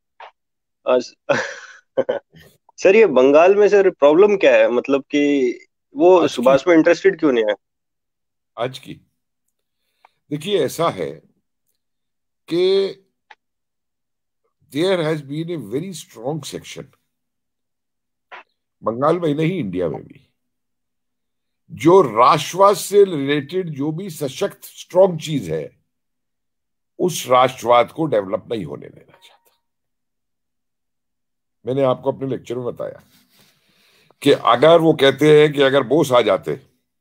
uh, sir ये बंगाल में sir problem क्या है, मतलब कि वो आज की सुभाष में इंटरेस्टेड क्यों नहीं है? आज की देखिए, ऐसा है कि there has been a very strong section Bengal में नहीं, इंडिया में भी, जो राष्ट्रवाद से रिलेटेड जो भी सशक्त स्ट्रॉन्ग चीज है उस राष्ट्रवाद को डेवलप नहीं होने देना चाहता। मैंने आपको अपने लेक्चर में बताया कि अगर वो कहते हैं कि अगर बोस आ जाते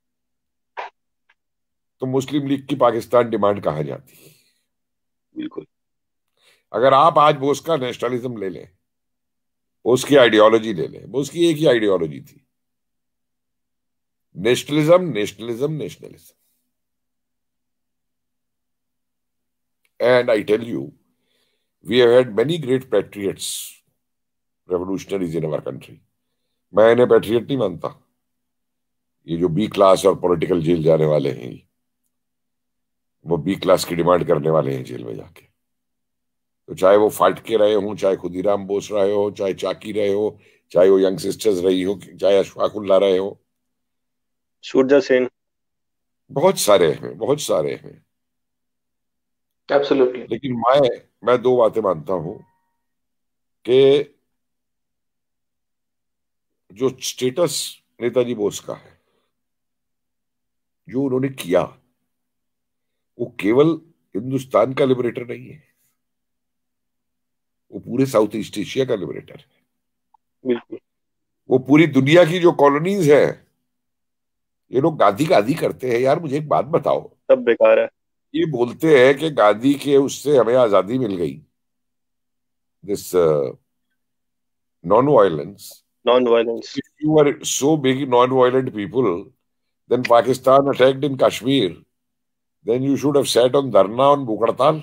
तो मुस्लिम लीग की पाकिस्तान डिमांड कहाँ जाती। बिल्कुल। अगर आप आज बोस का नेशनलिज्म ले लें, बोस की आइडियोलॉजी ले लें, बोस की एक ही आइडियोलॉजी थी, nationalism nationalism nationalism. And I tell you, we have had many great patriots, revolutionaries in our country. मैं इन्हें पैट्रियट नहीं मानता, ये जो बी क्लास और पॉलिटिकल जेल जाने वाले हैं, वो बी क्लास की डिमांड करने वाले हैं जेल में जाके। तो चाहे वो फाट के रहे हों, चाहे खुदीराम बोस रहे हो, चाहे चाकी रहे हो, चाहे वो यंग सिस्टर्स रही हो, चाहे अशफाकुल्ला रहे हो, सूरजा सेन, बहुत सारे हैं, बहुत सारे हैं। Absolutely. लेकिन मैं मैं दो बातें मानता हूं कि जो स्टेटस नेताजी बोस का है, जो उन्होंने किया, वो केवल हिंदुस्तान का लिबरेटर नहीं है, वो पूरे साउथ ईस्ट एशिया का लिबरेटर है। बिल्कुल। वो पूरी दुनिया की जो कॉलोनीज है, ये लोग गांधी गांधी करते हैं। यार मुझे एक बात बताओ, सब बेकार है। ये बोलते हैं कि गांधी के उससे हमें आजादी मिल गई, this non violence. Non-violence. If you were so big non-violent people, then Pakistan attacked in Kashmir, then you should have sat on Dharna on Bukhartal.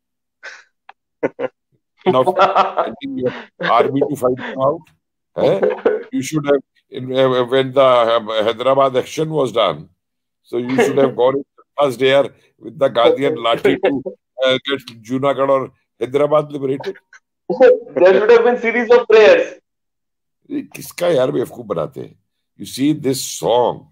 Now, sending your army to fight them out. Eh? You should have, in, uh, when the uh, Hyderabad action was done, so you should have gone in the first there with the Gandhian Lathi to uh, get Junagadh or Hyderabad liberated. There should have been series of prayers. किसका यार बेवकूफ बनाते हैं। You see this song,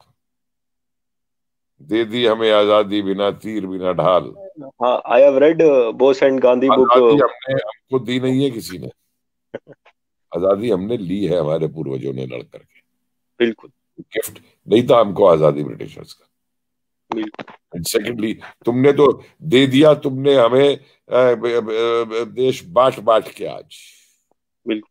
दे दी हमें आजादी बिना तीर बिना ढाल। हाँ, I have read Bose and Gandhi book. आजादी हमने हमको दी नहीं है किसी ने, आजादी हमने ली है हमारे पूर्वजों ने लड़ करके। बिल्कुल। गिफ्ट नहीं था हमको आजादी ब्रिटिशर्स का। बिल्कुल। एंड सेकेंडली, तुमने तो दे दिया, तुमने हमें देश बांट बांट के आज। बिल्कुल।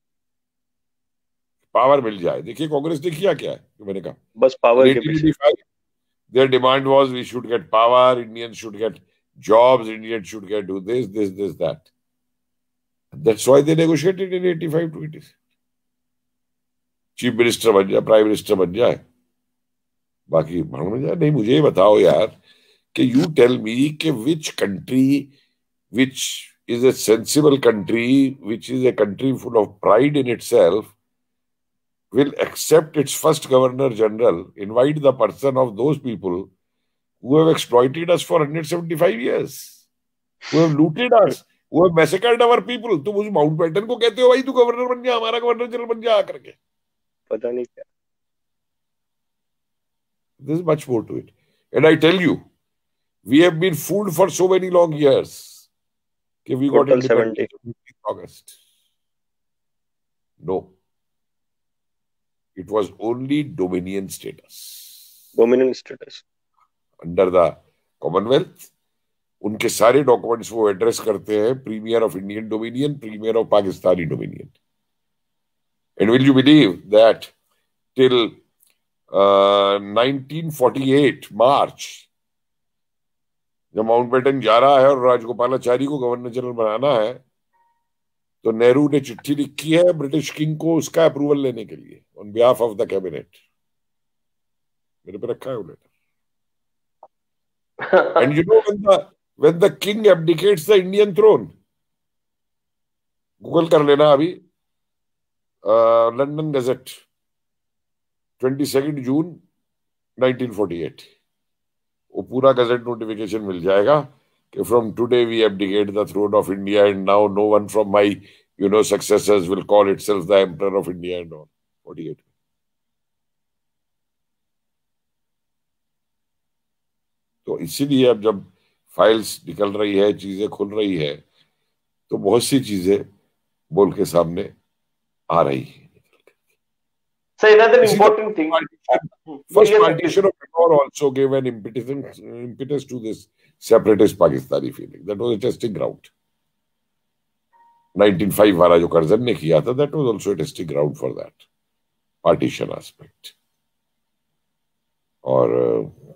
पावर मिल जाए। देखिए कांग्रेस ने किया क्या है, तो मैंने कहा बस पावर के पीछे। Their demand was we should get power, Indians should get jobs, Indians should get do this, this, this, that. That's why they negotiated in eighty-five to eighty-six. Chief minister बन जाए, प्राइम मिनिस्टर बन जाए, बाकी भाड़ में जाए। नहीं, मुझे ये बताओ यार कि यू टेल मी कि which country which is a sensible country, which is a country full of pride in itself, will accept its first governor general, invite the person of those people who have exploited us for one hundred seventy-five years, who have looted us, who have massacred our people. तुम उस Mountbatten को कहते हो भाई तू governor बन जा, हमारा गवर्नर जनरल बन जा करके? पता नहीं क्या। There's much more to it. And I tell you, we have been fooled for so many long years. कि we got independence in August. No. It was only dominion status. Dominion status. Under the Commonwealth, उनके सारे documents वो address करते हैं premier of Indian dominion, premier of Pakistani dominion. And will you believe that till uh, nineteen forty-eight March, जब Mountbatten जा रहा है और राजगोपालाचारी को गवर्नर जनरल बनाना है, तो नेहरू ने चिट्ठी लिखी है ब्रिटिश किंग को उसका अप्रूवल लेने के लिए on behalf of the cabinet. मेरे पे रखा है वो letter. And you know when the when the king abdicates the Indian throne, Google कर लेना अभी, लंदन गजेट बाईस जून नाइनटीन फोर्टी एट, वो पूरा गजेट नोटिफिकेशन मिल जाएगा कि from today we abdicate the throne of India and now no one from my you know successors will call itself the emperor of India and all. forty-eight. तो इसीलिए अब जब files निकल रही है, चीजें खुल रही है, तो बहुत सी चीजें बोल के सामने आ रही है. So another important thing. First partition of Bengal also gave an impetus, impetus to this separatist Pakistani feeling. That was a testing ground. nineteen oh five वाला जो करजन ने किया था, that was also a testing ground for that partition aspect. और uh,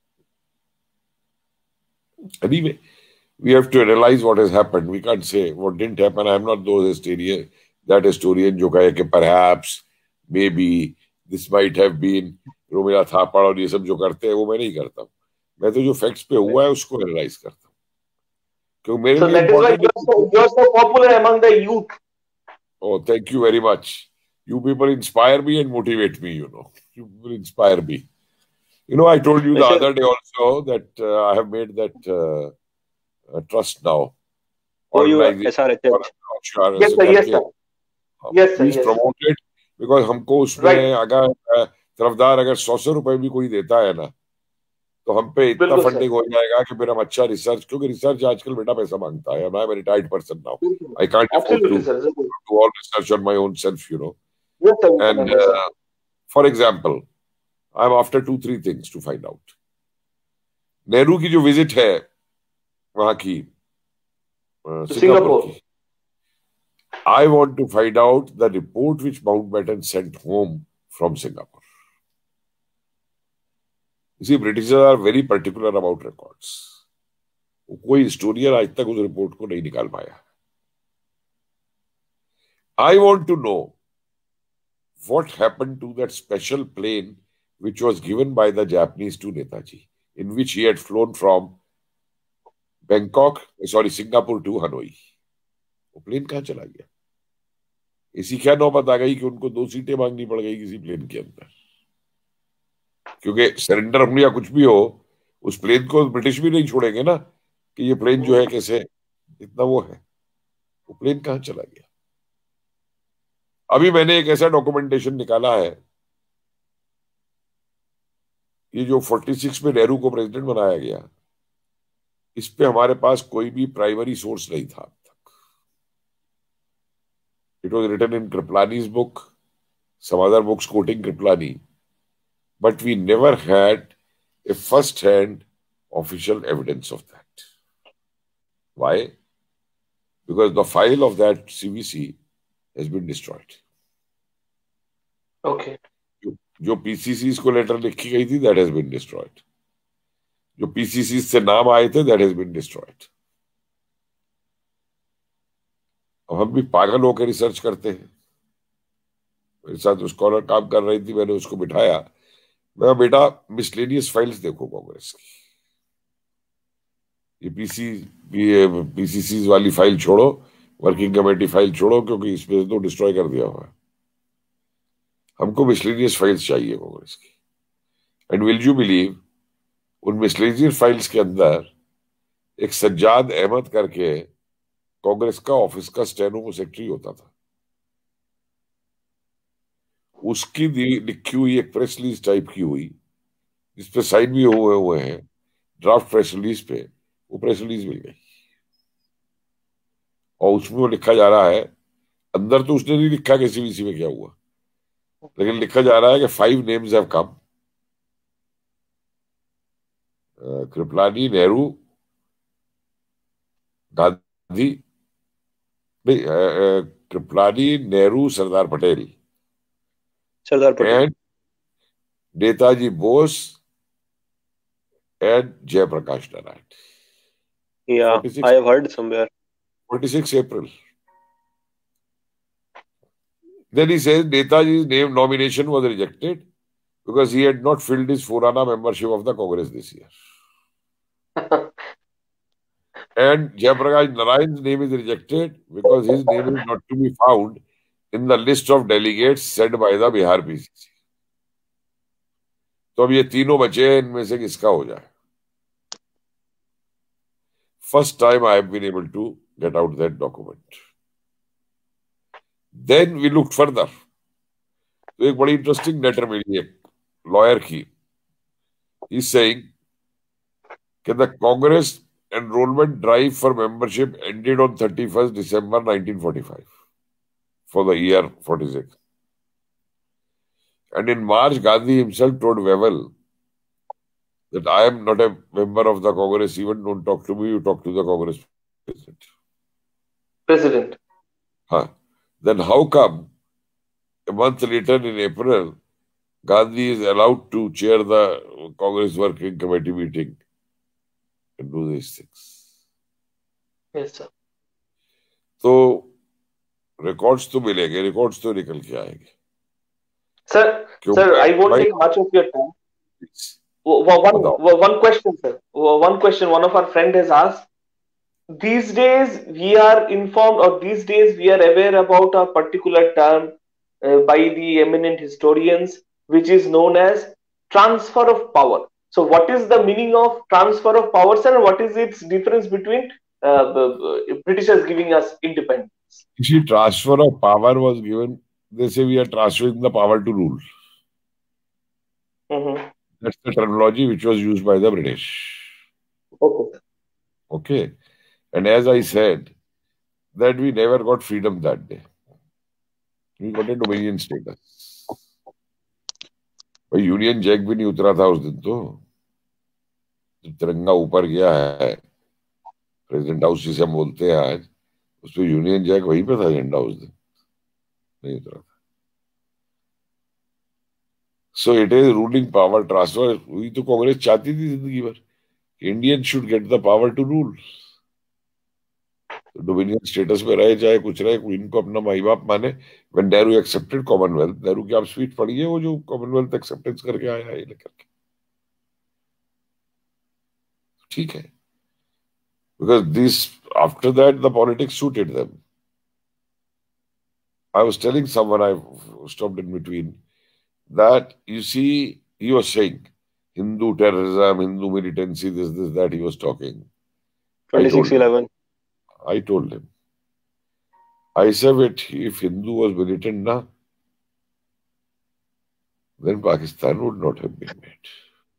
anyway, we have to analyze what has happened. We can't say what didn't happen. I am not those historian, that historian जो कहे कि perhaps, maybe, this might have been Romila थापड़ और ये सब जो करते हैं वो मैं नहीं करता हूँ. मैं तो जो फैक्ट्स पे हुआ है उसको एनालाइज करता हूँ, क्योंकि मेरे लिए important. You are so popular among the youth. Oh, thank you very much. You people inspire me and motivate me. You know, you people inspire me. You know, I told you the other day also that uh, I have made that uh, uh, trust now. Oh, you are S R H H. Yes, sir. Yes, sir. Yes, sir. Please yes, promote it, because हमको उसमें अगर तरफदार अगर सौ सौ रुपए भी कोई देता है ना, तो हम पे इतना फंडिंग हो जाएगा कि फिर हम अच्छा रिसर्च, क्योंकि रिसर्च आजकल बेटा पैसा मांगता है. I am a retired person now. I can't afford to do all research on my own self, you know. Yes, sir. And uh, for example, I'm after two three things to find out. Nehru की जो visit है वहां की Singapore की, I want to find out the report which Mountbatten sent home from Singapore. You see, Britishers are very particular about records. कोई historian आज तक उस रिपोर्ट को नहीं निकाल पाया. I want to know what happened to that special plane which was given by the Japanese to Netaji, in which he had flown from Bangkok, sorry, Singapore to Hanoi. वो plane कहाँ चला गया? इसी क्या नौबत आ गई कि उनको दो सीटें मांगनी पड़ गई किसी प्लेन के अंदर, क्योंकि सरेंडर हो या कुछ भी हो, उस प्लेन को ब्रिटिश भी नहीं छोड़ेंगे ना कि ये प्लेन जो है कैसे इतना वो है. वो प्लेन कहाँ चला गया? अभी मैंने एक ऐसा डॉक्यूमेंटेशन निकाला है, ये जो छियालीस में नेहरू को प्रेसिडेंट बनाया गया, इस पे हमारे पास कोई भी प्राइमरी सोर्स नहीं था. It was written in Kriplani's book, some other books quoting Kriplani, but we never had a first-hand official evidence of that. Why? Because the file of that C V C has been destroyed. Okay. जो P C Cs को letter लिखी गई थी, that has been destroyed. जो P C Cs से नाम आए थे, that has been destroyed. अब हम भी पागल होकर रिसर्च करते हैं। मेरे साथ स्कॉलर काम कर रही थी, मैंने उसको बिठाया, मैं बेटा मिसलेनियस फाइल्स देखो कांग्रेस की, ये पीसी पीसीसी वाली फाइल छोड़ो, वर्किंग कमेटी फाइल छोड़ो, क्योंकि इसमें तो डिस्ट्रॉय कर दिया हुआ है। हमको मिसलेनियस फाइल्स चाहिए कांग्रेस की। एंड विल यू बिलीव, उन मिसलेनियस फाइल्स के अंदर एक सज्जाद अहमद करके कांग्रेस का ऑफिस का स्टेनो सेक्रेटरी होता था, उसकी लिखी हुई एक प्रेस रिलीज टाइप की हुई, जिसपे साइन भी हुए हुए हैं ड्राफ्ट प्रेस रिलीज पे, वो प्रेस रिलीज मिल गई। और उसमें वो लिखा जा रहा है, अंदर तो उसने नहीं लिखा कि सीवीसी में क्या हुआ, लेकिन लिखा जा रहा है कि five names have come, Kripalani, Nehru, Gandhi, नहीं, Kripalani, Nehru, Sardar Patel, Sardar Patel, and Netaji Bose and Jayaprakash Narayan. Yeah, forty-six, I have heard somewhere. forty-six April. Then he says Netaji's name nomination was rejected because he had not filled his Furana membership of the Congress this year. And Jayaprakash Narayan's name is rejected because his name is not to be found in the list of delegates set by the Bihar P C C. तो अब ये तीनों बचे हैं, इनमें से किसका हो जाए? First time I have been able to get out that document. Then we looked further. तो एक बड़ी इंटरेस्टिंग लेटर मिली एक लॉयर की. He's saying कि the Congress enrollment drive for membership ended on thirty-first December nineteen forty-five for the year forty-six. And in March, Gandhi himself told Wavell that I am not a member of the Congress, even don't talk to me, you talk to the Congress president. President. Huh. Then how come a month later in April, Gandhi is allowed to chair the Congress Working Committee meeting and do these things? Yes, sir. तो records तो मिलेंगे, records तो निकल के आएंगे. Sir, sir, I won't take much of your time. One, one question, sir. One question one of our friend has asked. These days we are informed, or these days we are aware about a particular term uh, by the eminent historians, which is known as transfer of power. So what is the meaning of transfer of power, sir, and what is its difference between uh, the Britishers giving us independence? You see, transfer of power was given, they say we are transferring the power to rule. Mm-hmm. That's the terminology which was used by the British. Okay. Okay. And as I said, that we never got freedom that day. We got a dominion status. भाई union jack भी नहीं उतरा था उस दिन. तो तिरंगा ऊपर गया है प्रेसिडेंट हाउस जिसे हम बोलते हैं आज, उसमें यूनियन जैक वहीं पे था, झंडा उस दिन नहीं उतरा था. So it is ruling power transfer. वही तो कांग्रेस चाहती थी जिंदगी भर, Indian should get the power to rule. Dominion status में रहे चाहे कुछ रहे, इनको अपना माई बाप माने. When Nehru accepted commonwealth, Nehru की आप स्पीच पढ़िए, वो जो कॉमनवेल्थ एक्सेप्टेंस करके आया है लेकर के, ठीक है. Because this after that the politics suited them. I was telling someone, I stopped in between, that you see, he was saying Hindu terrorism, Hindu militancy, this, this, that he was talking. twenty-six eleven. I told him, I said, wait, if Hindu was militant, na, then Pakistan would not have been made.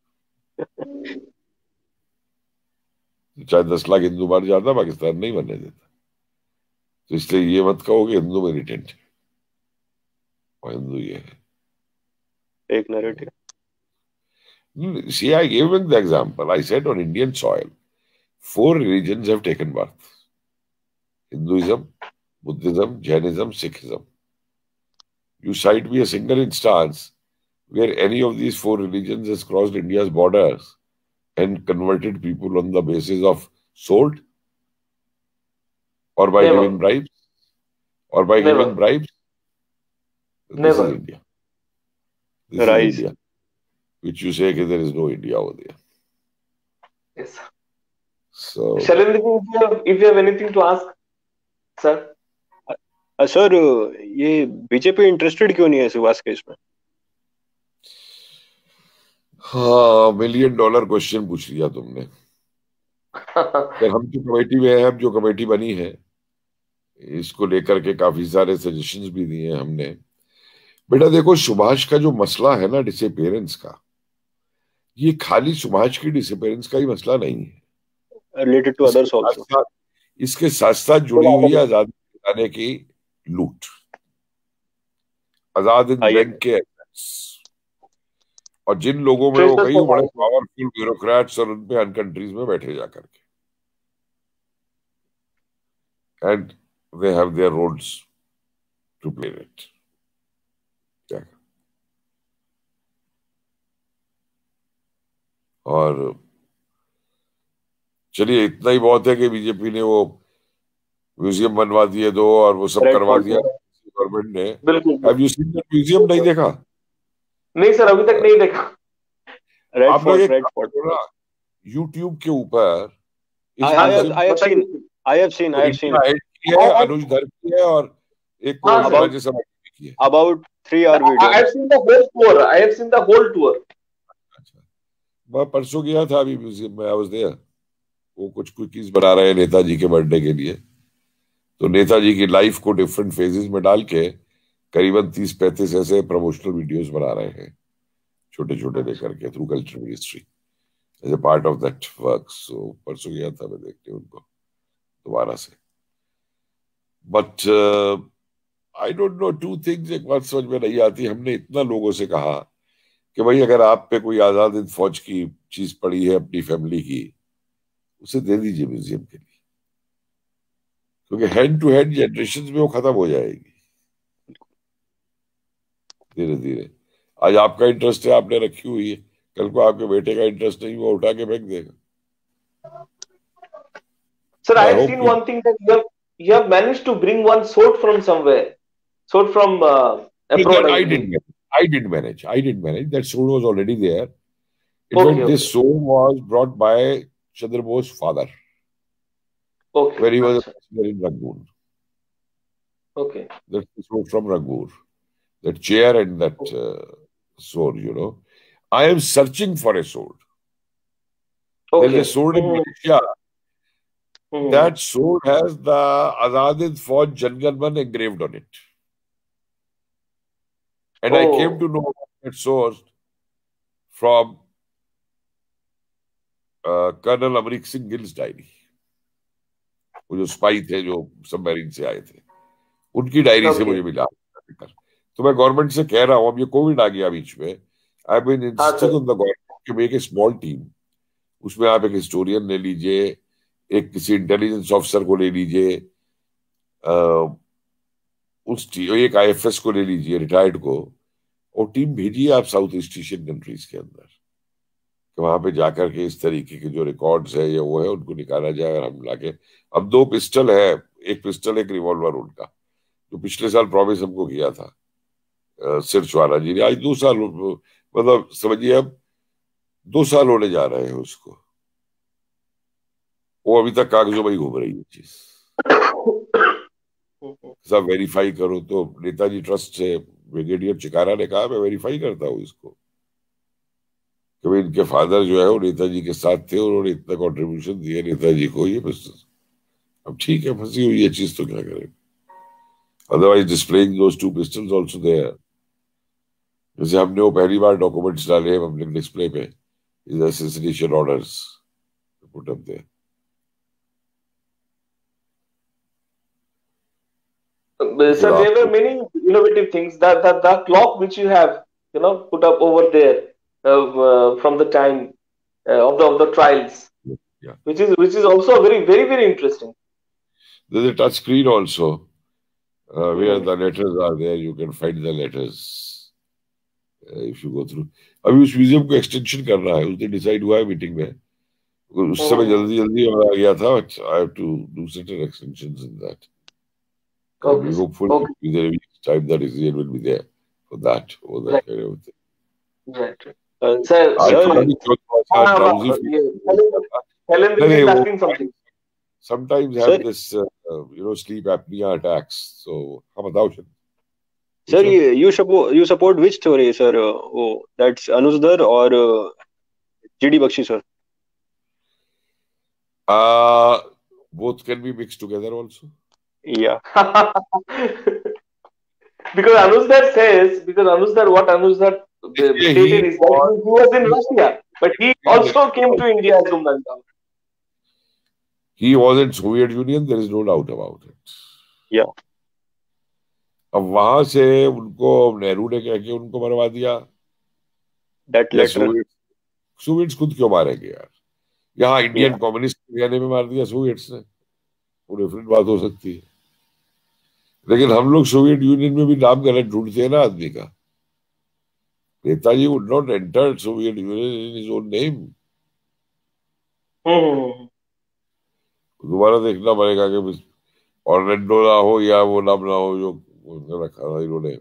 चाहे दस लाख हिंदू मार जाता, पाकिस्तान नहीं बनने देता. तो इसलिए ये मत कहो कि हिंदू मिलिटेंट है और हिंदू ये है. Fake narrative. See, I gave him the example. I said on Indian soil, four religions have taken birth: Hinduism, Buddhism, Jainism, Sikhism. You cite me a single instance where any of these four religions has crossed India's borders and converted people on the basis of sword or by Never. giving bribes? or by Never. giving bribes? This Never. is India. This Right. is India, which you say that there is no India over there. Yes. So, Shailendra, if you have, if you have anything to ask, sir. Sir ये BJP interested क्यों नहीं है Subhash case में? हाँ, million dollar question पूछ लिया तुमने। फिर हम जो कमेटी में है, जो कमेटी बनी है, इसको लेकर के काफी सारे सजेशंस भी दिए हैं हमने। बेटा देखो, सुभाष का जो मसला है ना डिसअपीयरेंस का, ये खाली सुभाष की डिसअपीयरेंस का ही मसला नहीं है, रिलेटेड टू अदर्स आल्सो। इसके साथ साथ जुड़ी हुई है आजादी दिलाने की लूट, आजाद बैंक के एसेट्स, और जिन लोगों में वो कई बड़े पावरफुल ब्यूरोक्रेट्स और उनपे अन कंट्रीज में बैठे जाकर के, and they have their roles to play it. क्या और चलिए, इतना ही बहुत है कि बीजेपी ने वो म्यूजियम बनवा दिए दो और वो सब करवा दिया गवर्नमेंट ने। बिल्कुल। Have you seen the museum? नहीं देखा? नहीं सर, अभी तक नहीं देखा। आप लोग एक यूट्यूब के ऊपर अनुज धर की है और एक राज्यसभा की है, about three hour video. I have seen the whole tour. I have seen the whole tour. अच्छा, मैं परसों गया था अभी म्यूजियम में, आई वाज देयर। वो कुछ कुकीज बना रहे हैं नेताजी के बर्थडे के लिए, तो नेताजी की लाइफ को डिफरेंट फेजेस में डाल के करीबन तीस पैंतीस ऐसे प्रमोशनल वीडियोस बना रहे हैं, छोटे छोटे लेकर के, through culture ministry as a part of that work. So परसों गया था मैं देखने उनको दोबारा से। But I don't know, two things एक बात समझ में नहीं आती। हमने इतना लोगों से कहा कि भाई अगर आप पे कोई आजाद हिंद फौज की चीज पड़ी है अपनी फैमिली की, उसे दे दीजिए म्यूजियम के लिए, क्योंकि हैंड टू हैंड जनरेशन में वो खत्म हो जाएगी धीरे धीरे। आज आपका इंटरेस्ट है, आपने रखी हुई है, कल को आपके बेटे का इंटरेस्ट नहीं, वो उठा के फेंक देगा। Sir, I have seen one thing that you have, you have managed to bring one sword from somewhere, sword from uh, abroad. I didn't manage. I didn't manage. I didn't manage. That sword was already there. In Okay, fact, okay. this sword was brought by Chandra Bose's father Okay. when he was a Achha. prisoner in Rangoon. Okay. That's the sword from Rangoon. That chair and that uh, sword, you know. I am searching for a sword. Okay. There's a sword in Hmm. Malaysia. Hmm. That sword has the Azad Hind Fauj Janganman engraved on it. And I came Oh. to know about that sword from uh, Colonel Amrik Singh Gill's diary. वो जो spy थे जो submarine से आए थे, उनकी diary से Okay. मुझे मिला। तो मैं गवर्नमेंट से कह रहा हूँ, अब ये कोविड आ गया बीच में, I have been insisting on the government कि मेक ए स्मॉल टीम, उसमें आप एक हिस्टोरियन ले लीजिए, एक किसी इंटेलिजेंस ऑफिसर को ले लीजिए, उस एक आईएफएस को ले लीजिए रिटायर्ड को, और टीम भेजिए आप साउथ ईस्ट एशियन कंट्रीज के अंदर, कि वहां पे जाकर के इस तरीके के जो रिकॉर्ड्स है या वो है उनको निकाला जाए। और हम लाके, अब दो पिस्टल है, एक पिस्टल एक रिवॉल्वर उनका, जो पिछले साल प्रॉमिस हमको किया था सिरचवाला जी ने, आज दो साल मतलब समझिए अब दो साल होने जा रहे हैं उसको, वो अभी तक कागजों में ही घूम रही है चीज। सब वेरीफाई करो, तो नेताजी ट्रस्ट से ब्रिगेडियर चिकारा ने कहा मैं वेरीफाई करता हूँ इसको, कि भाई इनके फादर जो है वो नेताजी के साथ थे, उन्होंने इतना कंट्रीब्यूशन दिया नेताजी को, ये बिजनेस अब ठीक है, फंसी हुई ये चीज तो क्या करें। Otherwise displaying those two pistols also there, जैसे हमने वो पहली बार डॉक्यूमेंट्स डाले हैं पब्लिक डिस्प्ले पे, is assassination orders put up there. Sir, there were many innovative things. That that the clock which you have, you know, put up over there uh, uh, from the time uh, of the of the trials, Yeah. which is which is also very very very interesting. There's a touch screen also, uh, where Hmm. the letters are there. You can find the letters uh, if you go through. अभी उस museum को extension करना है, उस दिन decide हुआ है meeting में, उस समय Hmm. जल्दी जल्दी आ गया था, I have to do certain extensions in that. And we Okay. hopefully Okay. within a week's time the decision will be there for that. For that Right. kind of thing. Right. Right. Uh, Sir, आज sir, पता नहीं क्यों थोड़ा सा हाँ, drowsy हाँ, feel ये हो रहा था. Shailendra नहीं is वो asking something. sometimes sir, have this uh, uh, you know sleep apnea attacks. So हाँ बताओ शन. sir, पूछो. you you support you support which story, sir? Uh, oh, that's Anuj Dar or uh, G D Bakshi, sir? Uh, both can be mixed together also. Yeah. Because Anujdar says, because Anujdar, what Anujdar इसलिए stated he is that he was in Russia, but he also came to India as Gumnandam. he was in Soviet Union. There is no doubt about it. Yeah. अब वहां से उनको नेहरू ने कह के उनको मरवा दिया. That या letter. सोवियत सोवियट्स खुद क्यों मारेंगे यार. यहाँ इंडियन Yeah. कम्युनिस्ट कहने में मार दिया सोवियट्स ने. वो डिफरेंट बात हो सकती है. लेकिन हम लोग सोवियत यूनियन में भी नाम गलत ढूंढते हैं ना आदमी का. Netaji would not enter Soviet Union in his own name. दोबारा देखना पड़ेगा कि ऑर्लैंडो ना हो या वो नाम ना हो जो उन्होंने रखा था इन्होंने.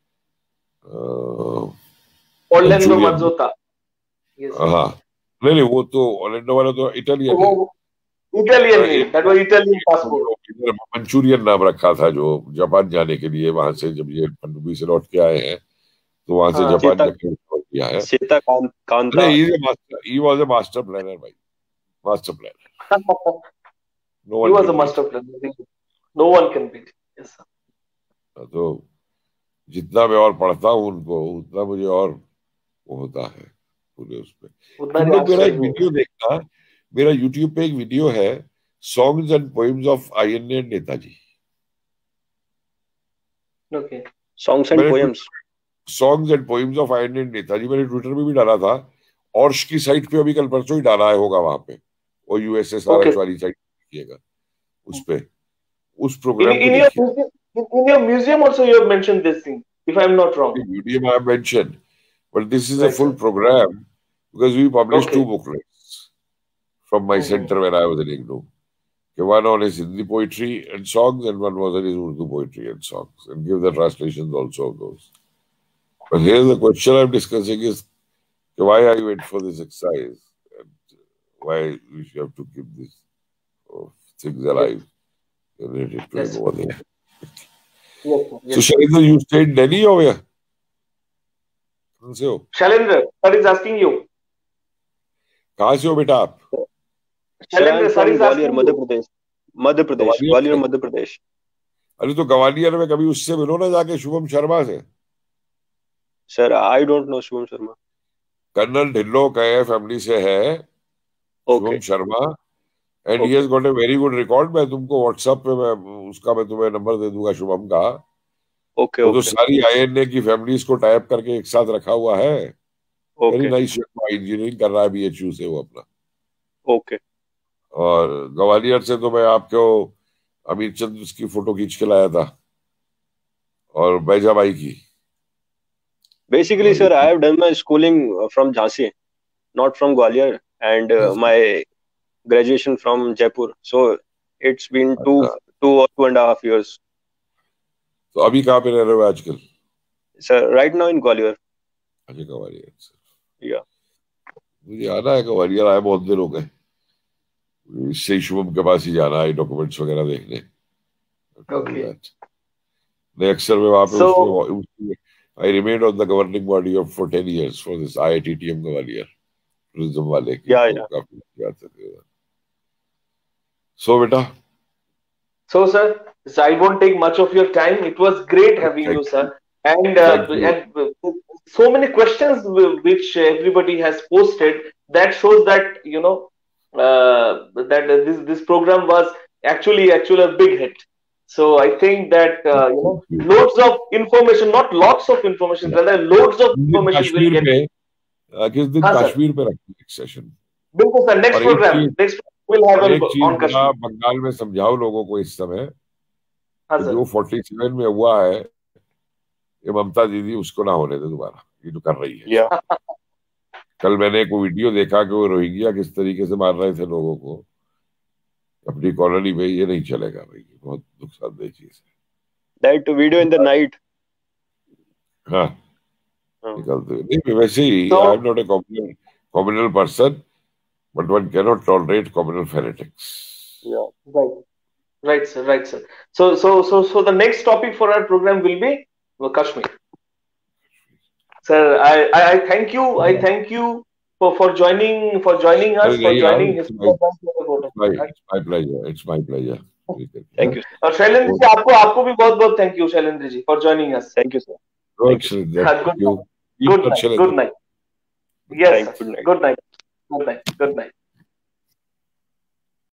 Orlando Manchurian. Mazzotta. Yes. हाँ नहीं नहीं वो तो ऑर्लैंडो वाला तो इटालियन है. वो Italian name. That was Italian passport. इधर मंचूरियन नाम रखा था जो जापान जाने के लिए. वहां से जब ये पनडुब्बी से लौट के आए हैं तो वहां से हाँ. जापान Sita जाके लौट किया है. Sita Kan- Kanta. नहीं he master he was a master planner भाई. master planner. No He one was a can beat. master planner. No one can beat. Yes, sir. तो जितना मैं और पढ़ता हूँ उनको उतना मुझे और वो होता है पूरे उसपे. उतना तुम लोग मेरा एक आश्चर्य वीडियो देखना. मेरा यूट्यूब पे एक वीडियो है songs and poems of I N A Netaji. Okay. Songs and मैंने poems. Songs and poems of I N A Netaji मैंने ट्विटर पे भी डाला था. ऑर्श की साइट पे अभी कल परसों ही डाला है होगा वहां पे. और यूएसएसआर Okay. वाली साइट देखिएगा उस पे उस In, प्रोग्राम को in your देखिए. museum, in, in your museum also you have mentioned this thing, if I am not wrong. Medium I have mentioned, but this is a Right, full sir. program because we published Okay. two booklets from my Mhm. center when I was in IGNOU. Okay, one on his Hindi poetry and songs, and one was on his Urdu poetry and songs, and give the translations also of those. But here's the question I'm discussing is okay, why I went for this exercise and why we should have to keep these oh, things alive related to Yes. him over there. Yes, sir. So, Yes. Shailendra, you stay in Delhi or where? कहाँ से हो? Shailendra, sir is asking you. कहाँ से हो बेटा आप? Sir, Shailendra, I'm sir from is Gwalior, asking Madhya you. Pradesh. Madhya Pradesh. Gwalior Gwalior, से? Madhya Pradesh. अरे तो ग्वालियर में कभी उससे मिलो ना जाके शुभम शर्मा से. Sir, I don't know Shubham Sharma. Colonel Dhillon का फैमिली से है Shubham Okay. Sharma and he has got a very good record. मैं तुमको व्हाट्सएप पे मैं उसका मैं तुम्हें नंबर दे दूंगा शुभम का. Okay. वो तो Okay. सारी आईएनए की फैमिलीज को टाइप करके एक साथ रखा हुआ है. Very Okay. नाइस. इंजीनियरिंग कर रहा है बीएचयू से वो अपना. Okay. और ग्वालियर से तो मैं आपको अमित चंद्र की फोटो खींच के लाया था और बैजाबाई की. Basically, और sir, I ये have done my schooling uh, from Jhansi, not from Gwalior, and uh, my graduation from Jaipur. So it's been two, अच्छा. two or two and a half years. तो अभी कहाँ पे रह रहे हो आजकल? Sir, right now in Gwalior. अच्छा ग्वालियर से. Yeah. मुझे आना है ग्वालियर. आया बहुत दिन हो गए. इससे शुभम के पास ही जाना है डॉक्यूमेंट्स वगैरह देखने. Okay. मैं अक्सर में वहाँ पे So- उसमें I remained on the governing body of for ten years for this I I T T M Gwalior tourism वाले की. Yeah, तो yeah. काफी याद है. So बेटा. So, sir, so I won't take much of your time. It was great having Thank you, sir. And, uh, Thank you. and uh, so many questions w- which everybody has posted that shows that, you know, uh, that uh, this, this program was actually, actually a big hit. So I think that, uh, you know, Thank you. loads of information, not lots of information, rather loads of किस दिन information will Kashmir get. में अ, किस दिन हाँ, sir. Kashmir पे रखते हैं session. बिल्कुल सर, next और एक program, चीज next we'll have और on, एक on चीज बड़ा Kashmir. बंगाल में समझाओ लोगों को इस समय हाँ कि सर. जो सैंतालीस में हुआ है ये ममता दीदी उसको ना होने दे दोबारा. ये तो कर रही है. Yeah. कल मैंने एक वीडियो देखा कि वो रोहिंग्या किस तरीके से मार रहे थे लोगों को अपनी कॉलोनी में. ये नहीं चलेगा भाई. बहुत नुकसानदेह चीज है. that video in the night. हाँ, हाँ. निकलते हुए। नहीं, वैसे ही So- I am not a communal, communal person, but one cannot tolerate communal fanatics. Yeah. Right. Right, sir. Right, sir. So, so, so, so the next topic for our program will be uh, Kashmir. Sir, I, I, I thank you. I thank you for, for joining for joining us, Arey for nahi, joining yaar, his it's my, it's my pleasure. It's my pleasure. Thank you. और शैलेंद्र जी, आपको आपको भी बहुत बहुत thank you Shailendra ji for joining us. Thank you, sir. Good, Thank you. Sridhar. हाँ, good You. night. Good night. Good night. Yes, Thank- sir. good night. Good night. Good night. Good night.